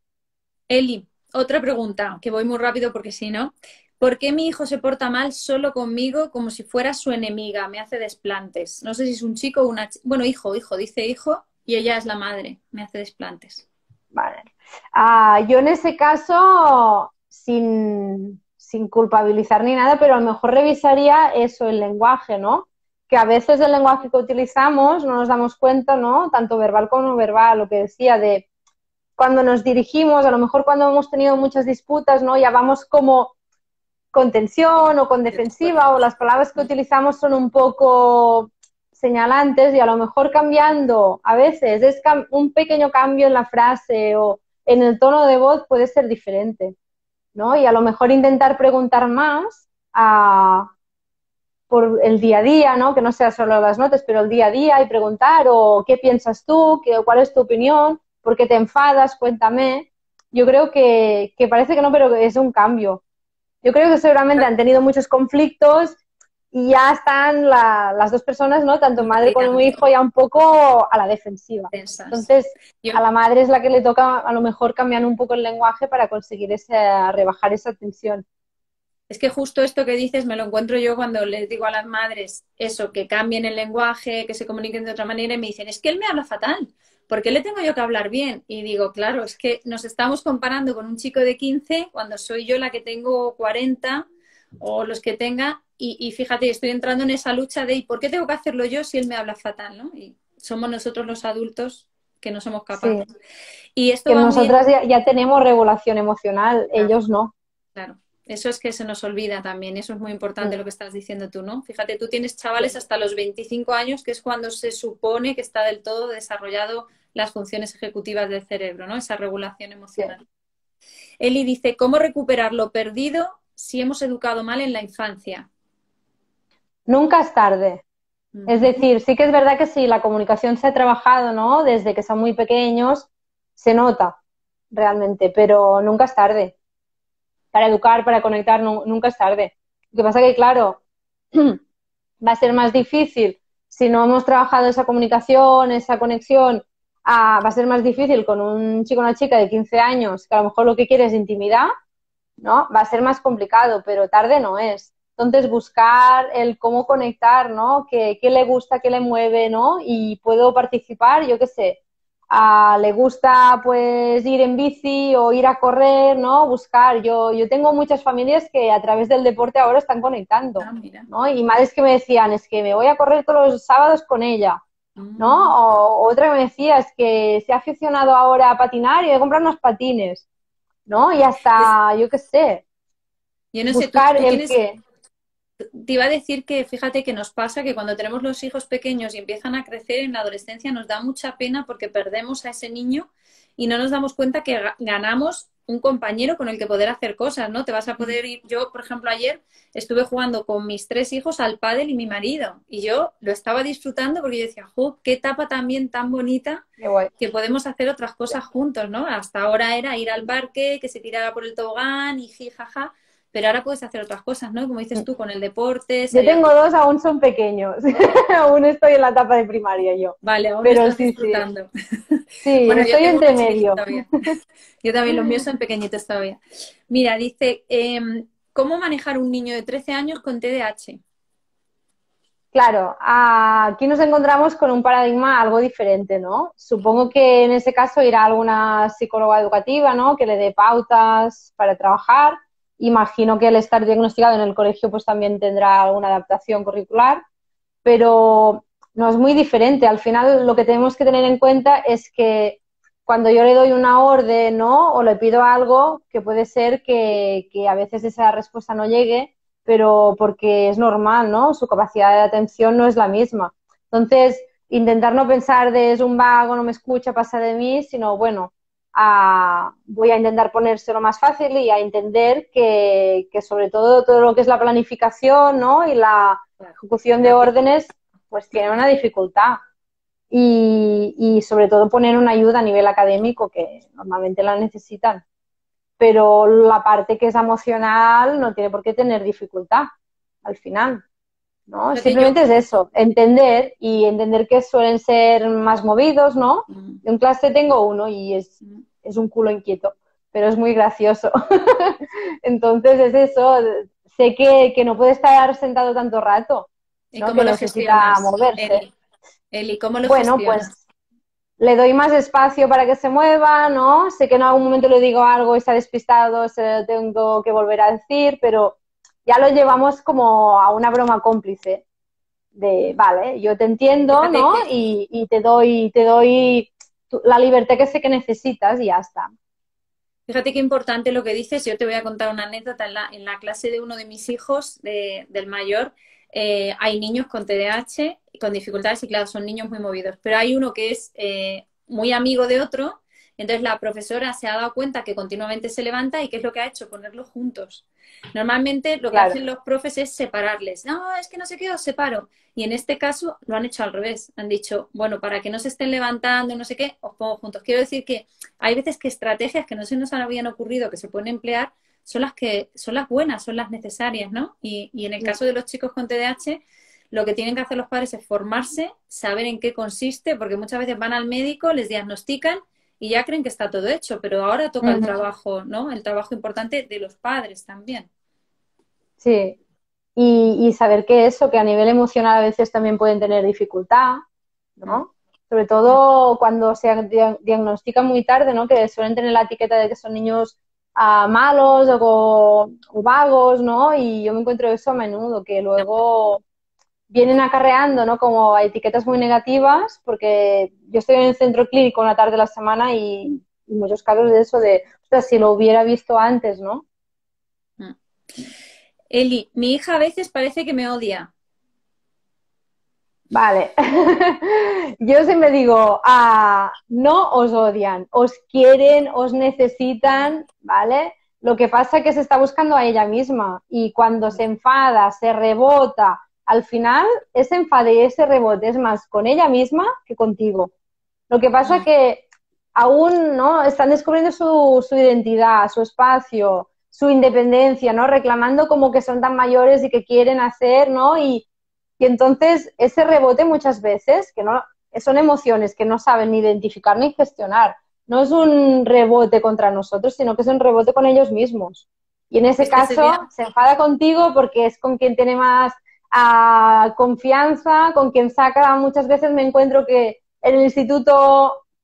Eli, otra pregunta, que voy muy rápido porque si no. ¿Por qué mi hijo se porta mal solo conmigo como si fuera su enemiga? Me hace desplantes. No sé si es un chico o una chica. Bueno, hijo, hijo, dice hijo y ella es la madre. Me hace desplantes. Vale. Ah, yo en ese caso, sin, sin culpabilizar ni nada, pero a lo mejor revisaría eso, el lenguaje, ¿no? Que a veces el lenguaje que utilizamos no nos damos cuenta, ¿no? Tanto verbal como no verbal, lo que decía de cuando nos dirigimos, a lo mejor cuando hemos tenido muchas disputas, ¿no? Ya vamos como con tensión o con defensiva o las palabras que utilizamos son un poco señalantes y a lo mejor cambiando, a veces es un pequeño cambio en la frase o en el tono de voz puede ser diferente, ¿no? Y a lo mejor intentar preguntar más a, por el día a día, ¿no? Que no sea solo las notas, pero el día a día y preguntar o qué piensas tú, ¿Qué, cuál es tu opinión, por qué te enfadas, cuéntame. Yo creo que, que parece que no, pero es un cambio. Yo creo que seguramente han tenido muchos conflictos y ya están la, las dos personas, ¿no? Tanto madre como Lidiando. hijo, ya un poco a la defensiva. Tensas. Entonces, Yo, a la madre es la que le toca a lo mejor cambiar un poco el lenguaje para conseguir ese, rebajar esa tensión. es que justo esto que dices me lo encuentro yo cuando les digo a las madres eso, que cambien el lenguaje, que se comuniquen de otra manera y me dicen, es que él me habla fatal, ¿por qué le tengo yo que hablar bien? Y digo, claro, es que nos estamos comparando con un chico de quince cuando soy yo la que tengo cuarenta o los que tenga y, y fíjate, estoy entrando en esa lucha de ¿y por qué tengo que hacerlo yo si él me habla fatal? ¿No? Y somos nosotros los adultos que no somos Sí, capaces. Y esto que va muy en... nosotras ya, ya tenemos regulación emocional, Claro. ellos no. Claro, eso es que se nos olvida también, eso es muy importante Mm, lo que estás diciendo tú, ¿no? Fíjate, tú tienes chavales sí, hasta los veinticinco años, que es cuando se supone que está del todo desarrollado las funciones ejecutivas del cerebro, ¿no? Esa regulación sí. emocional. Eli dice, ¿cómo recuperar lo perdido si hemos educado mal en la infancia? Nunca es tarde. Es Ujú. decir, sí que es verdad que si la comunicación se ha trabajado, ¿no? Desde que son muy pequeños, se nota realmente, pero nunca es tarde. Para educar, para conectar, no, nunca es tarde. Lo que pasa que, claro, va a ser más difícil si no hemos trabajado esa comunicación, esa conexión, ah, va a ser más difícil con un chico o una chica de quince años que a lo mejor lo que quiere es intimidad, ¿no? Va a ser más complicado, pero tarde no es. Entonces, buscar el cómo conectar, ¿no? ¿Qué, qué le gusta, qué le mueve, ¿no? Y puedo participar, yo qué sé, a, le gusta pues ir en bici o ir a correr, ¿no? Buscar. Yo, yo tengo muchas familias que a través del deporte ahora están conectando, Ah, mira. ¿no? Y madres que me decían, es que me voy a correr todos los sábados con ella, ¿no? O otra que me decía, es que se ha aficionado ahora a patinar y voy a comprar unos patines, ¿no? Y Es- hasta, yo qué sé, yo no sé, tú, buscar tú el tienes, qué. te iba a decir que fíjate que nos pasa que cuando tenemos los hijos pequeños y empiezan a crecer en la adolescencia nos da mucha pena porque perdemos a ese niño y no nos damos cuenta que ga- ganamos un compañero con el que poder hacer cosas, ¿no? Te vas a poder ir. Yo, por ejemplo, ayer estuve jugando con mis tres hijos al pádel y mi marido y yo lo estaba disfrutando porque yo decía, ¡jo, qué etapa también tan bonita! Qué guay. Que podemos hacer otras cosas juntos, ¿no? Hasta ahora era ir al parque, que se tirara por el tobogán y jijaja, pero ahora puedes hacer otras cosas, ¿no? Como dices tú, con el deporte, Yo salir a tengo correr. dos, aún son pequeños. Aún estoy en la etapa de primaria yo. Vale, aún Pero estás sí, sí. disfrutando. Sí, Bueno, yo estoy tengo entre uno chiquitito medio. todavía. Yo también, los míos son pequeñitos todavía. Mira, dice, em, ¿cómo manejar un niño de trece años con T D A H? Claro, aquí nos encontramos con un paradigma algo diferente, ¿no? Supongo que en ese caso irá alguna psicóloga educativa, ¿no? Que le dé pautas para trabajar. Imagino que el estar diagnosticado en el colegio pues también tendrá alguna adaptación curricular, pero no es muy diferente. Al final lo que tenemos que tener en cuenta es que cuando yo le doy una orden, ¿no? O le pido algo, que puede ser que, que a veces esa respuesta no llegue, pero porque es normal, ¿no? Su capacidad de atención no es la misma. Entonces, intentar no pensar de es un vago, no me escucha, pasa de mí, sino, bueno, a, voy a intentar ponérselo más fácil y a entender que, que sobre todo todo lo que es la planificación, ¿no? Y la ejecución de órdenes, pues tiene una dificultad. Y, y sobre todo poner una ayuda a nivel académico, que normalmente la necesitan, pero la parte que es emocional no tiene por qué tener dificultad al final, ¿no? Fíjate, yo... Simplemente es eso, entender y entender que suelen ser más movidos, ¿no? Mm, En clase tengo uno y es, mm. es un culo inquieto, pero es muy gracioso. Entonces es eso, sé que, que no puede estar sentado tanto rato, ¿Y ¿no? cómo Que lo necesita gestionas, moverse. Eli? Eli, ¿cómo lo Bueno, gestionas? pues le doy más espacio para que se mueva, ¿no? Sé que en algún momento le digo algo y está despistado, se lo tengo que volver a decir, pero ya lo llevamos como a una broma cómplice de, vale, yo te entiendo, Fíjate ¿no? que Y, y te doy, te doy la libertad que sé que necesitas y ya está. Fíjate qué importante lo que dices. Yo te voy a contar una anécdota. En la, en la clase de uno de mis hijos, de, del mayor, eh, hay niños con T D A H, con dificultades y claro, son niños muy movidos. Pero hay uno que es eh, muy amigo de otro. Entonces la profesora se ha dado cuenta que continuamente se levanta y ¿qué es lo que ha hecho? Ponerlos juntos. Normalmente lo que Claro. hacen los profes es separarles. No, es que no sé qué, os separo. Y en este caso lo han hecho al revés. Han dicho, bueno, para que no se estén levantando, no sé qué, os pongo juntos. Quiero decir que hay veces que estrategias que no se nos habían ocurrido que se pueden emplear son las que son las buenas, son las necesarias, ¿no? Y, y en el caso de los chicos con T D A H, lo que tienen que hacer los padres es formarse, saber en qué consiste, porque muchas veces van al médico, les diagnostican y ya creen que está todo hecho, pero ahora toca el Uh-huh. trabajo, ¿no? El trabajo importante de los padres también. Sí. Y, y saber que eso, que a nivel emocional a veces también pueden tener dificultad, Mm. ¿no? Sobre todo cuando se dia- diagnostican muy tarde, ¿no? Que suelen tener la etiqueta de que son niños ah, malos o, o vagos, ¿no? Y yo me encuentro eso a menudo, que luego vienen acarreando, ¿no? Como a etiquetas muy negativas, porque yo estoy en el centro clínico una tarde a la semana y, y muchos casos de eso de, ostras, si lo hubiera visto antes, ¿no? Mm. Eli, mi hija a veces parece que me odia. Vale. Yo siempre digo, ah, no os odian, os quieren, os necesitan, ¿vale? Lo que pasa es que se está buscando a ella misma y cuando se enfada, se rebota, al final ese enfade y ese rebote es más con ella misma que contigo. Lo que pasa es Mm. que aún, ¿no? Están descubriendo su, su identidad, su espacio, su independencia, ¿no? Reclamando como que son tan mayores y que quieren hacer, ¿no? Y y entonces ese rebote muchas veces, que no son emociones que no saben ni identificar ni gestionar, no es un rebote contra nosotros, sino que es un rebote con ellos mismos. Y en ese Es que caso sería, se enfada contigo porque es con quien tiene más uh, confianza, con quien saca. Muchas veces me encuentro que en el instituto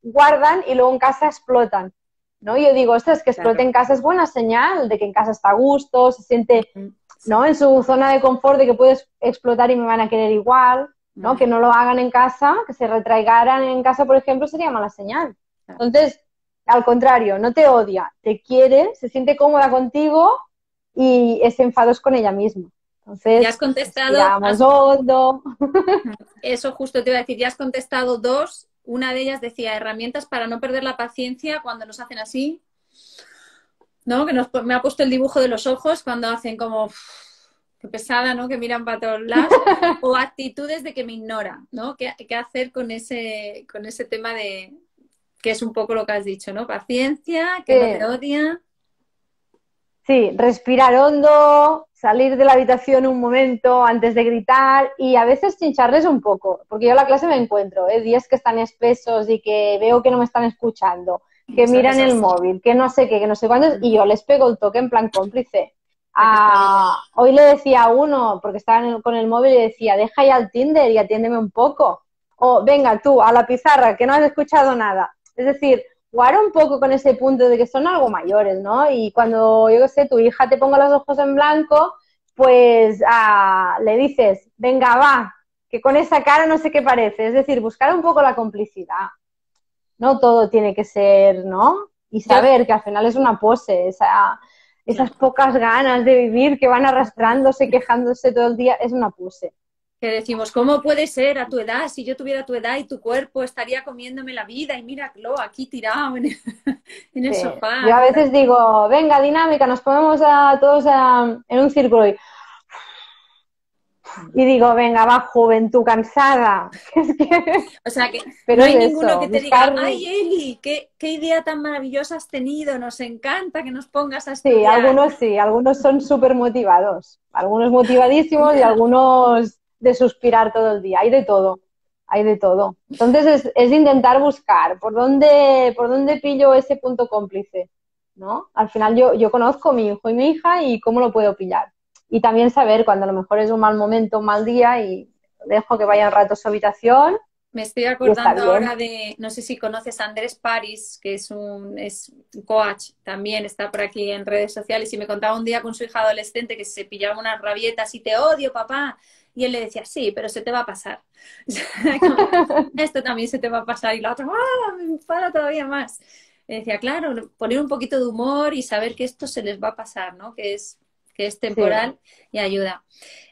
guardan y luego en casa explotan, ¿no? Yo digo, ostras, que explote Claro. en casa es buena señal de que en casa está a gusto, se siente, ¿no? En su zona de confort de que puedes explotar y me van a querer igual, ¿no? Mm. Que no lo hagan en casa, que se retraigaran en casa, por ejemplo, sería mala señal. Claro. Entonces, al contrario, no te odia, te quiere, se siente cómoda contigo y es enfados con ella misma. Ya has Entonces, contestado, respiramos has- hondo. eso justo te iba a decir, ya has contestado dos. Una de ellas decía herramientas para no perder la paciencia cuando nos hacen así, ¿no? Que nos, me ha puesto el dibujo de los ojos cuando hacen como uff, qué pesada, ¿no? Que miran para todos lados. O actitudes de que me ignora, ¿no? ¿Qué, qué hacer con ese, con ese tema de que es un poco lo que has dicho, ¿no? Paciencia, que no te Sí, odia. sí, respirar hondo, salir de la habitación un momento antes de gritar y a veces chincharles un poco, porque yo en la clase me encuentro, ¿eh? Días que están espesos y que veo que no me están escuchando, que Nos haces miran el así. móvil, que no sé qué, que no sé cuántos, y yo les pego el toque en plan cómplice. Para que espabilen. Ah, hoy le decía a uno, porque estaba en el- con el móvil, y le decía, deja ya el Tinder y atiéndeme un poco. O venga tú, a la pizarra, que no has escuchado nada. Es decir, jugar un poco con ese punto de que son algo mayores, ¿no? Y cuando, yo qué sé, tu hija te ponga los ojos en blanco, pues ah, le dices, venga, va, que con esa cara no sé qué parece. Es decir, buscar un poco la complicidad. No todo tiene que ser, ¿no? Y Yo, saber que al final es una pose, esa, esas claro, pocas ganas de vivir que van arrastrándose, quejándose todo el día, es una pose. que decimos, ¿cómo puede ser a tu edad? Si yo tuviera tu edad y tu cuerpo estaría comiéndome la vida y míralo aquí tirado en el, en el Sí. sofá. Yo a ¿Qué tal? veces digo, venga, dinámica, nos ponemos a, todos a, en un círculo y, y digo, venga, va, juventud cansada. Es que, O sea, que no pero hay es ninguno eso, que te diga, buscar, ay, Eli, qué, qué idea tan maravillosa has tenido, nos encanta que nos pongas a sí, estudiar. algunos sí, algunos son súper motivados, algunos motivadísimos y Ya. algunos de suspirar todo el día, hay de todo, hay de todo. Entonces es, es intentar buscar por dónde, por dónde pillo ese punto cómplice, ¿no? Al final yo, yo conozco a mi hijo y mi hija y cómo lo puedo pillar. Y también saber cuando a lo mejor es un mal momento, un mal día y dejo que vaya un rato a su habitación Me estoy y está acordando bien. ahora de, no sé si conoces a Andrés París, que es un, es un coach, también está por aquí en redes sociales, y me contaba un día con su hija adolescente que se pillaba unas rabietas y te odio, papá. Y él le decía, sí, pero se te va a pasar. Como, esto también se te va a pasar. Y la otra, ¡ah! Me enfada todavía más. Le decía, claro, poner un poquito de humor y saber que esto se les va a pasar, ¿no? Que es, que es Sí. temporal y ayuda.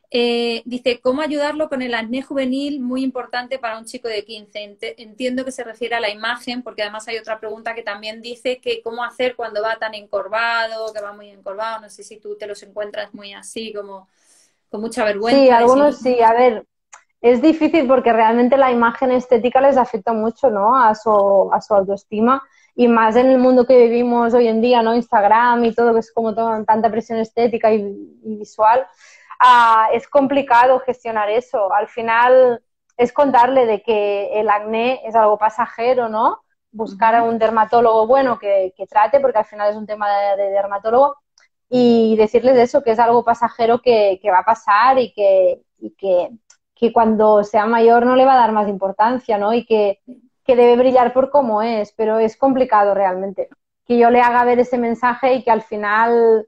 Eh, dice, ¿cómo ayudarlo con el acné juvenil? Muy importante para un chico de quince. Ent- Entiendo que se refiere a la imagen, porque además hay otra pregunta que también dice que cómo hacer cuando va tan encorvado, que va muy encorvado. No sé si tú te los encuentras muy así, como con mucha Sí, vergüenza de sí algunos mismo. sí. A ver, es difícil porque realmente la imagen estética les afecta mucho, ¿no? A su, a su autoestima y más en el mundo que vivimos hoy en día, ¿no? Instagram y todo, que es como todo, tanta presión estética y, y visual. Ah, es complicado gestionar eso. Al final es contarle de que el acné es algo pasajero, ¿no? Buscar a Ujú. un dermatólogo bueno que, que trate, porque al final es un tema de, de dermatólogo, y decirles eso, que es algo pasajero que, que va a pasar y que, y que, que cuando sea mayor no le va a dar más importancia, ¿no? Y que, que debe brillar por cómo es, pero es complicado realmente. Que yo le haga ver ese mensaje y que al final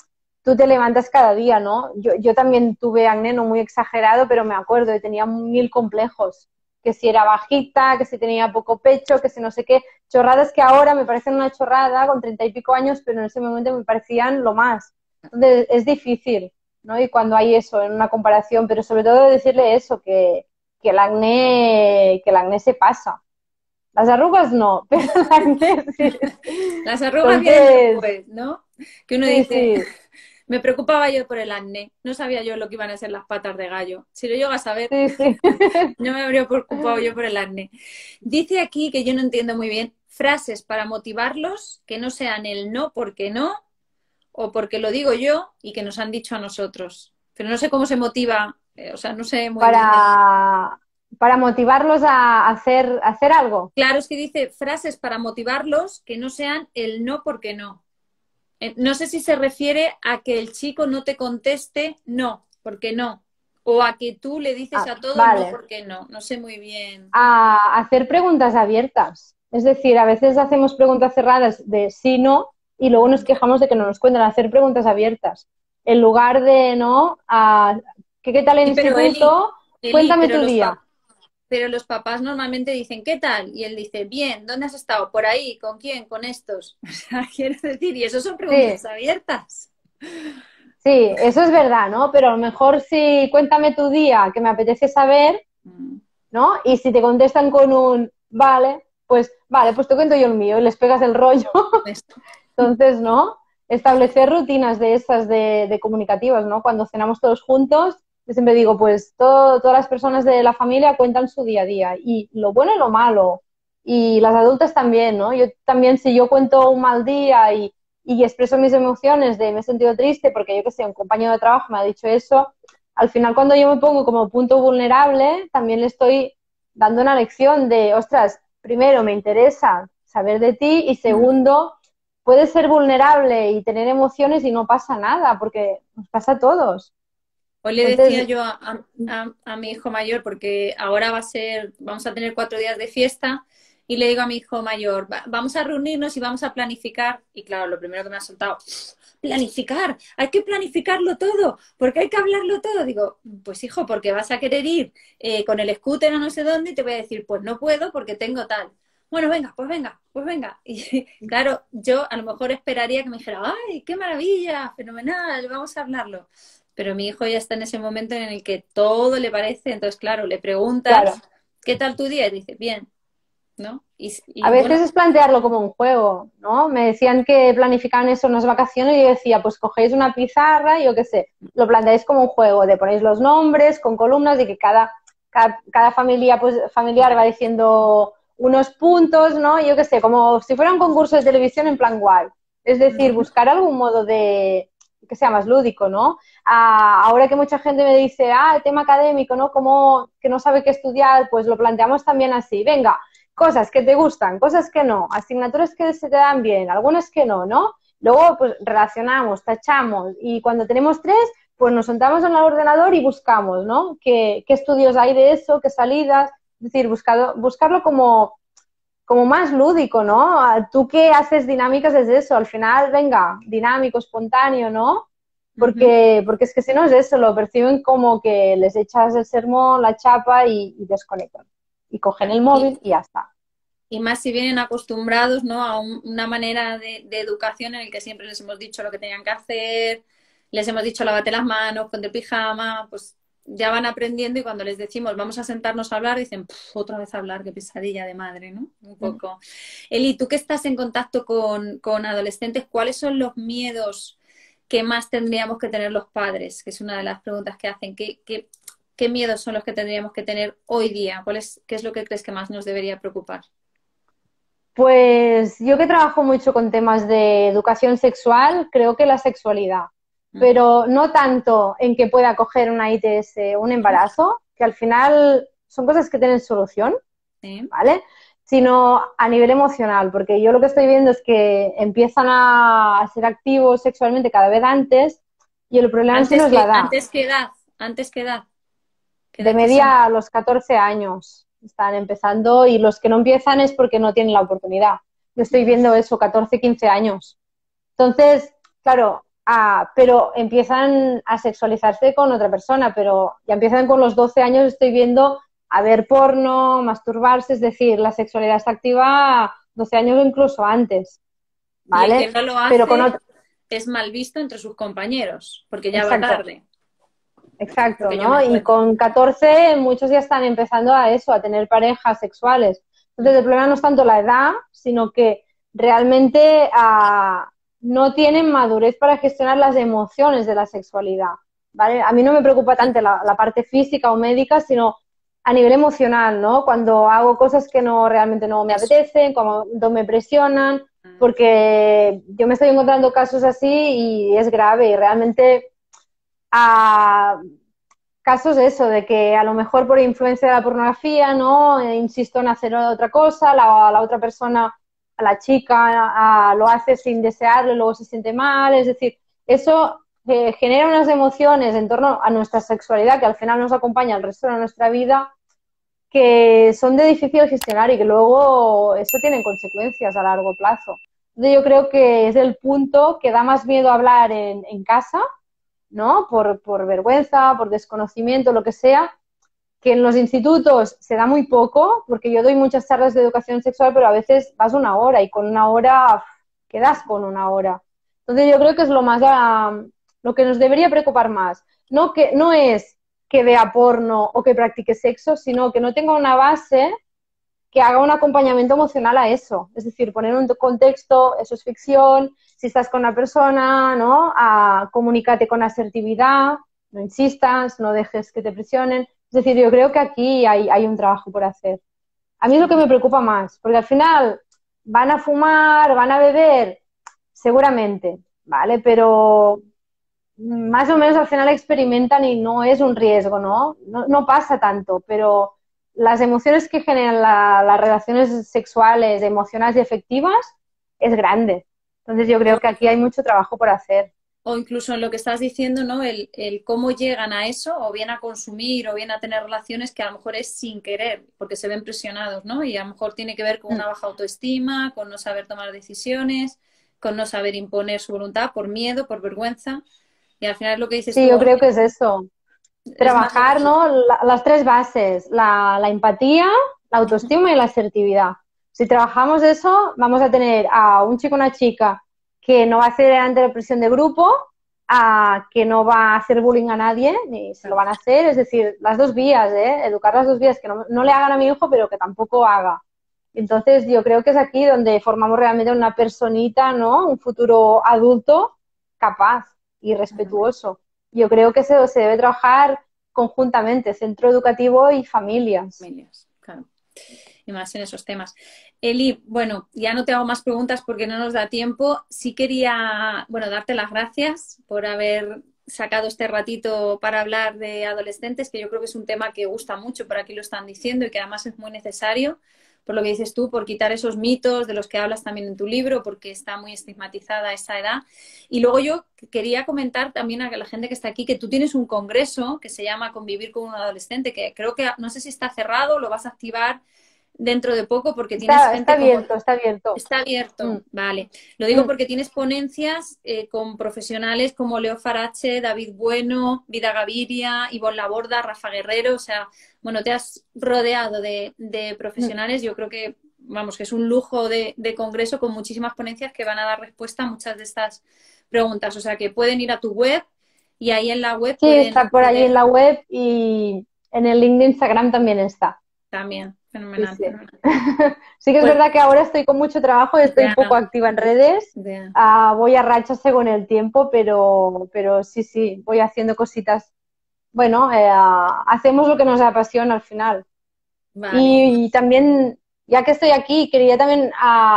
tú te levantas cada día, ¿no? Yo, yo también tuve acné, no muy exagerado, pero me acuerdo y tenía mil complejos. Que si era bajita, que si tenía poco pecho, que si no sé qué. Chorradas que ahora me parecen una chorrada con treinta y pico años, pero en ese momento me parecían lo más. Entonces es difícil, ¿no? Y cuando hay eso en una comparación, pero sobre todo decirle eso, que, que el acné, que el acné se pasa. Las arrugas no, pero el acné sí. Las arrugas vienen Entonces, después, ¿no? Que uno sí, dice, sí, me preocupaba yo por el acné, no sabía yo lo que iban a ser las patas de gallo. Si lo llego a saber, sí, sí. no me habría preocupado yo por el acné. Dice aquí que yo no entiendo muy bien, frases para motivarlos que no sean el no porque no o porque lo digo yo y que nos han dicho a nosotros. Pero no sé cómo se motiva, eh, o sea, no sé muy bien. para, para motivarlos a hacer, a hacer algo. Claro, es que dice frases para motivarlos que no sean el no porque no. Eh, No sé si se refiere a que el chico no te conteste no, porque no. O a que tú le dices Ah, a todo no vale. porque no. No sé muy bien. A hacer preguntas abiertas. Es decir, a veces hacemos preguntas cerradas de sí, no, y luego nos quejamos de que no nos cuentan, hacer preguntas abiertas. En lugar de, ¿no? A, ¿qué, qué tal el Sí, pero Eli, instituto? Eli, Cuéntame pero tu los día. papás, pero los papás normalmente dicen, ¿qué tal? Y él dice, bien, ¿dónde has estado? Por ahí, ¿con quién? Con estos. O sea, quiero decir, y eso son Sí, preguntas abiertas. sí, eso es verdad, ¿no? Pero a lo mejor si cuéntame tu día, que me apetece saber, Mm. ¿no? Y si te contestan con un vale, pues vale, pues te cuento yo el mío y les pegas el rollo. Esto. Entonces, ¿no? Establecer rutinas de esas de, de comunicativas, ¿no? Cuando cenamos todos juntos, yo siempre digo, pues todo, todas las personas de la familia cuentan su día a día y lo bueno y lo malo. Y las adultas también, ¿no? Yo también, si yo cuento un mal día y, y expreso mis emociones de me he sentido triste porque yo que sé, un compañero de trabajo me ha dicho eso, al final cuando yo me pongo como punto vulnerable, también le estoy dando una lección de, ostras, primero me interesa saber de ti y segundo, puedes ser vulnerable y tener emociones y no pasa nada, porque nos pasa a todos. Hoy le decía Entonces, yo a, a- a- a mi hijo mayor, porque ahora va a ser, vamos a tener cuatro días de fiesta, y le digo a mi hijo mayor, "Va- vamos a reunirnos y vamos a planificar". Y claro, lo primero que me ha soltado, planificar, hay que planificarlo todo, porque hay que hablarlo todo. Digo, pues hijo, porque vas a querer ir eh, con el scooter a no sé dónde y te voy a decir, pues no puedo porque tengo tal. Bueno, venga, pues venga, pues venga. Y claro, yo a lo mejor esperaría que me dijera, ay, qué maravilla, fenomenal, vamos a hablarlo. Pero mi hijo ya está en ese momento en el que todo le parece, entonces claro, le preguntas, claro, ¿qué tal tu día? Y dice, bien, ¿no? Y, a y bueno, veces es plantearlo como un juego, ¿no? Me decían que planificaban eso unas vacaciones y yo decía, pues cogéis una pizarra y yo qué sé, lo planteáis como un juego, de ponéis los nombres con columnas y que cada, cada, cada familia, pues, familiar va diciendo unos puntos, ¿no? Yo qué sé, como si fuera un concurso de televisión en plan guay. Es decir, ujú, buscar algún modo de que sea más lúdico, ¿no? Ah, ahora que mucha gente me dice, ah, el tema académico, ¿no? Como que no sabe qué estudiar, pues lo planteamos también así. Venga, cosas que te gustan, cosas que no, asignaturas que se te dan bien, algunas que no, ¿no? Luego, pues relacionamos, tachamos y cuando tenemos tres, pues nos sentamos en el ordenador y buscamos, ¿no? ¿Qué, qué estudios hay de eso? ¿Qué salidas? Es decir, buscado, buscarlo como, como más lúdico, ¿no? Tú que haces dinámicas desde eso, al final, venga, dinámico, espontáneo, ¿no? ujú. Porque, porque es que si no es eso, lo perciben como que les echas el sermón, la chapa y, y desconectan. Y cogen el Y, móvil y ya está. y más si vienen acostumbrados, ¿no? A un- una manera de, de educación en el que siempre les hemos dicho lo que tenían que hacer, les hemos dicho lávate las manos, ponte pijama, pues ya van aprendiendo y cuando les decimos vamos a sentarnos a hablar, dicen, "Puf, otra vez a hablar, qué pesadilla de madre, ¿no?". Un poco. Eli, tú que estás en contacto con, con adolescentes, ¿cuáles son los miedos que más tendríamos que tener los padres? Que es una de las preguntas que hacen. ¿Qué, qué, qué miedos son los que tendríamos que tener hoy día? ¿Cuál es, qué es lo que crees que más nos debería preocupar? Pues yo que trabajo mucho con temas de educación sexual, creo que la sexualidad, Ujú. pero no tanto en que pueda coger una I T S, un embarazo, que al final son cosas que tienen solución, Sí. ¿vale? Sino a nivel emocional, porque yo lo que estoy viendo es que empiezan a, a ser activos sexualmente cada vez antes y el problema en sí no Antes es la que, edad. antes que edad, antes que edad, ¿qué De edad te suena? media a los catorce años están empezando y los que no empiezan es porque no tienen la oportunidad. Yo estoy Ya. viendo eso, catorce, quince años. Entonces, claro, ah, pero empiezan a sexualizarse con otra persona, pero ya empiezan con los doce años, estoy viendo a ver porno, masturbarse, es decir, la sexualidad está activa doce años o incluso antes, Y el que ¿vale? no lo Pero con hace otro, es mal visto entre sus compañeros, porque ya va exacto, tarde, lo exacto, que yo ¿no? me Y encuentro. con catorce muchos ya están empezando a eso, a tener parejas sexuales. Entonces el Ujú. problema no es tanto la edad, sino que realmente ah, no tienen madurez para gestionar las emociones de la sexualidad, ¿vale? A mí no me preocupa Y, tanto la, la parte física o médica, sino a nivel emocional, ¿no? Cuando hago cosas que no realmente no me eso. apetecen, cuando me presionan, Mm. porque yo me estoy encontrando casos así y es grave y realmente a casos de eso, de que a lo mejor por influencia de la pornografía, ¿no? Eh, insisto en hacer otra cosa, la, la otra persona, a la chica, a, lo hace sin desearlo y luego se siente mal, es decir, eso eh, genera unas emociones en torno a nuestra sexualidad que al final nos acompaña el resto de nuestra vida que son de difícil gestionar y que luego eso tiene consecuencias a largo plazo. Entonces yo creo que es el punto que da más miedo hablar en, en casa, ¿no? Por, por vergüenza, por desconocimiento, lo que sea, que en los institutos se da muy poco, porque yo doy muchas charlas de educación sexual, pero a veces vas una hora y con una hora quedas con una hora. Entonces yo creo que es lo más, uh, lo que nos debería preocupar más. No, que, no es que vea porno o que practique sexo, sino que no tenga una base que haga un acompañamiento emocional a eso. Es decir, poner un contexto, eso es ficción, si estás con una persona, ¿no? A, comunícate con asertividad, no insistas, no dejes que te presionen. Es decir, yo creo que aquí hay, hay un trabajo por hacer. A mí es lo que me preocupa más, porque al final van a fumar, van a beber, seguramente, ¿vale? Pero más o menos al final experimentan y no es un riesgo, ¿no? No, no pasa tanto, pero las emociones que generan la, las relaciones sexuales, emocionales y afectivas es grande. Entonces yo creo que aquí hay mucho trabajo por hacer. O incluso en lo que estás diciendo, ¿no? El, el cómo llegan a eso, o bien a consumir, o bien a tener relaciones que a lo mejor es sin querer, porque se ven presionados, ¿no? Y a lo mejor tiene que ver con una baja autoestima, con no saber tomar decisiones, con no saber imponer su voluntad por miedo, por vergüenza. Y al final es lo que dices Sí, tú, yo creo que es eso. es más Trabajar, ¿no? La, las tres bases, la, la empatía, la autoestima y la asertividad. Si trabajamos eso, vamos a tener a un chico o una chica que no va a hacer ante la presión de grupo, a que no va a hacer bullying a nadie, ni se lo van a hacer, es decir, las dos vías, ¿eh? Educar las dos vías, que no, no le hagan a mi hijo, pero que tampoco haga. Entonces, yo creo que es aquí donde formamos realmente una personita, ¿no? Un futuro adulto capaz y respetuoso. Yo creo que se, se debe trabajar conjuntamente, centro educativo y familias. Familias, claro. Y más en esos temas. Eli, bueno, ya no te hago más preguntas porque no nos da tiempo. Sí quería, bueno, darte las gracias por haber sacado este ratito para hablar de adolescentes, que yo creo que es un tema que gusta mucho, por aquí lo están diciendo, y que además es muy necesario, por lo que dices tú, por quitar esos mitos de los que hablas también en tu libro, porque está muy estigmatizada esa edad. Y luego yo quería comentar también a la gente que está aquí que tú tienes un congreso que se llama Convivir con un adolescente, que creo que, no sé si está cerrado, lo vas a activar dentro de poco porque tienes Está, gente está como... abierto, está abierto. Está abierto, Mm. vale. Lo digo Mm. porque tienes ponencias eh, con profesionales como Leo Farache, David Bueno, Vida Gaviria, Ivonne Laborda, Rafa Guerrero. O sea, bueno, te has rodeado de, de profesionales. Yo creo que, vamos, que es un lujo de, de congreso con muchísimas ponencias que van a dar respuesta a muchas de estas preguntas. O sea, que pueden ir a tu web y ahí en la web Sí, pueden está por allí acceder en la web y en el link de Instagram también está. también. Sí, Fenomenal, sí. fenomenal. Sí que es Pues, verdad que ahora estoy con mucho trabajo y estoy ya, poco activa en redes. ya. Ah, voy a rachas según el tiempo, pero, pero sí, sí, voy haciendo cositas. Bueno, eh, hacemos lo que nos apasiona al final. Vale. Y, y también, ya que estoy aquí, quería también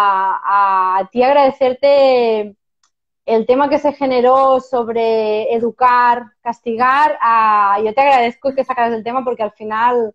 a, a ti agradecerte el tema que se generó sobre educar, castigar. A, yo te agradezco que sacaras el tema porque al final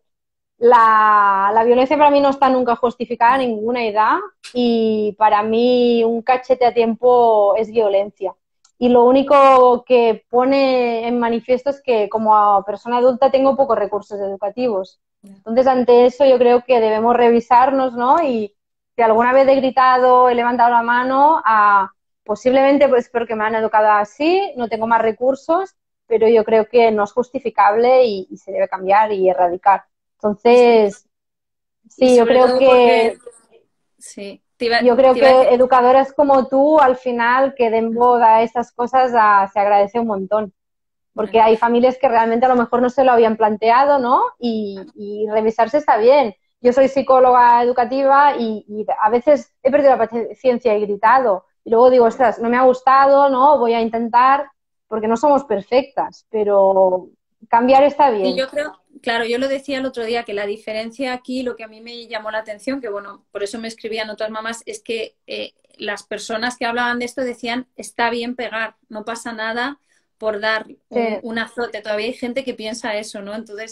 la, la violencia para mí no está nunca justificada a ninguna edad y para mí un cachete a tiempo es violencia. Y lo único que pone en manifiesto es que como persona adulta tengo pocos recursos educativos. Entonces, ante eso yo creo que debemos revisarnos, ¿no? Y si alguna vez he gritado, he levantado la mano, a, posiblemente pues porque me han educado así, no tengo más recursos, pero yo creo que no es justificable y, y se debe cambiar y erradicar. Entonces, Y sí, yo sobre creo todo que porque, sí, te iba, yo creo te iba a que decir, educadoras como tú, al final, que den voz a esas cosas, a, se agradece un montón. Porque bueno, hay familias que realmente a lo mejor no se lo habían planteado, ¿no? Y, y revisarse está bien. Yo soy psicóloga educativa y, y a veces he perdido la paciencia y gritado. Y luego digo, ostras, no me ha gustado, ¿no? Voy a intentar, porque no somos perfectas, pero cambiar está y bien. yo creo, claro, yo lo decía el otro día, que la diferencia aquí, lo que a mí me llamó la atención, que bueno, por eso me escribían otras mamás, es que eh, las personas que hablaban de esto decían, está bien pegar, no pasa nada por dar un, Sí. un azote. Todavía hay gente que piensa eso, ¿no? Entonces,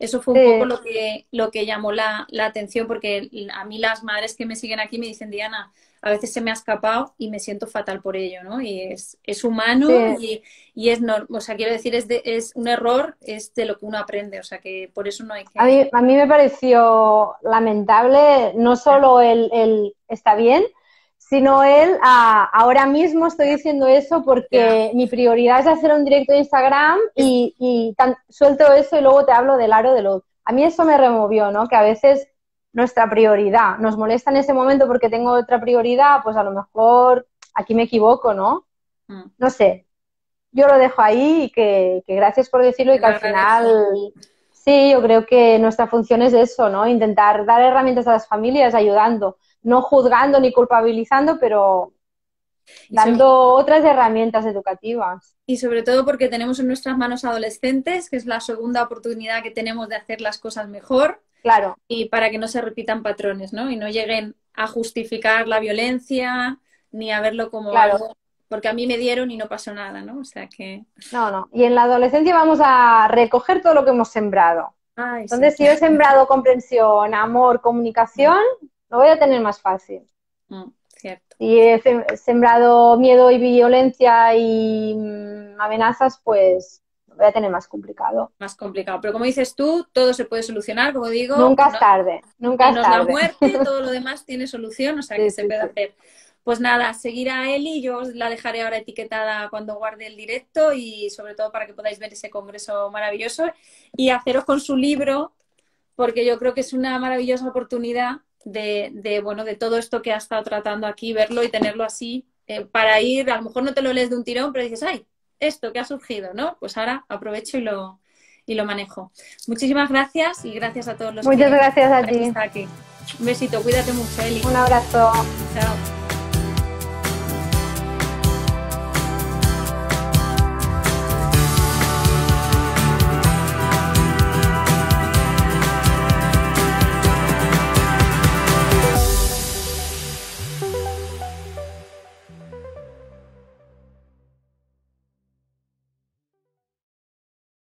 Eso fue un Sí. poco lo que, lo que llamó la, la atención, porque a mí las madres que me siguen aquí me dicen, Diana, a veces se me ha escapado y me siento fatal por ello, ¿no? Y es, es humano Sí. y, y es, no, o sea, quiero decir, es, de, es un error, es de lo que uno aprende, o sea, que por eso no hay que... A mí, a mí me pareció lamentable no solo el, el está bien, sino el a, ahora mismo estoy diciendo eso porque Ya. mi prioridad es hacer un directo de Instagram y, y tan, suelto eso y luego te hablo del aro de lo... A mí eso me removió, ¿no? Que a veces nuestra prioridad nos molesta en ese momento porque tengo otra prioridad, pues a lo mejor aquí me equivoco, ¿no? Mm. No sé. Yo lo dejo ahí y que, que gracias por decirlo y Te que lo al agradezco. final, sí, yo creo que nuestra función es eso, ¿no? Intentar dar herramientas a las familias ayudando, no juzgando ni culpabilizando, pero Y sobre, dando otras herramientas educativas. y sobre todo porque tenemos en nuestras manos adolescentes, que es la segunda oportunidad que tenemos de hacer las cosas mejor Claro, y para que no se repitan patrones, ¿no? Y no lleguen a justificar la violencia ni a verlo como claro. algo, porque a mí me dieron y no pasó nada, ¿no? O sea que... No, no. Y en la adolescencia vamos a recoger todo lo que hemos sembrado. Ay, sí. Entonces, si yo he sembrado comprensión, amor, comunicación, lo voy a tener más fácil. Mm, cierto. Si he sembrado miedo y violencia y mm, amenazas, pues lo voy a tener más complicado. Más complicado. Pero como dices tú, todo se puede solucionar, como digo, Nunca es no, tarde, nunca es menos la tarde. muerte, todo lo demás tiene solución, o sea que Sí, se sí, puede sí. hacer. Pues nada, seguir a Eli, yo os la dejaré ahora etiquetada cuando guarde el directo y sobre todo para que podáis ver ese congreso maravilloso y haceros con su libro, porque yo creo que es una maravillosa oportunidad de, de bueno, de todo esto que ha estado tratando aquí, verlo y tenerlo así, eh, para ir, a lo mejor no te lo lees de un tirón, pero dices, ay, esto que ha surgido, ¿no? Pues ahora aprovecho y lo, y lo manejo. Muchísimas gracias y gracias a todos los Muchas que gracias a habéis ti. estado aquí. Un besito, cuídate mucho, Eli. Un abrazo. Chao.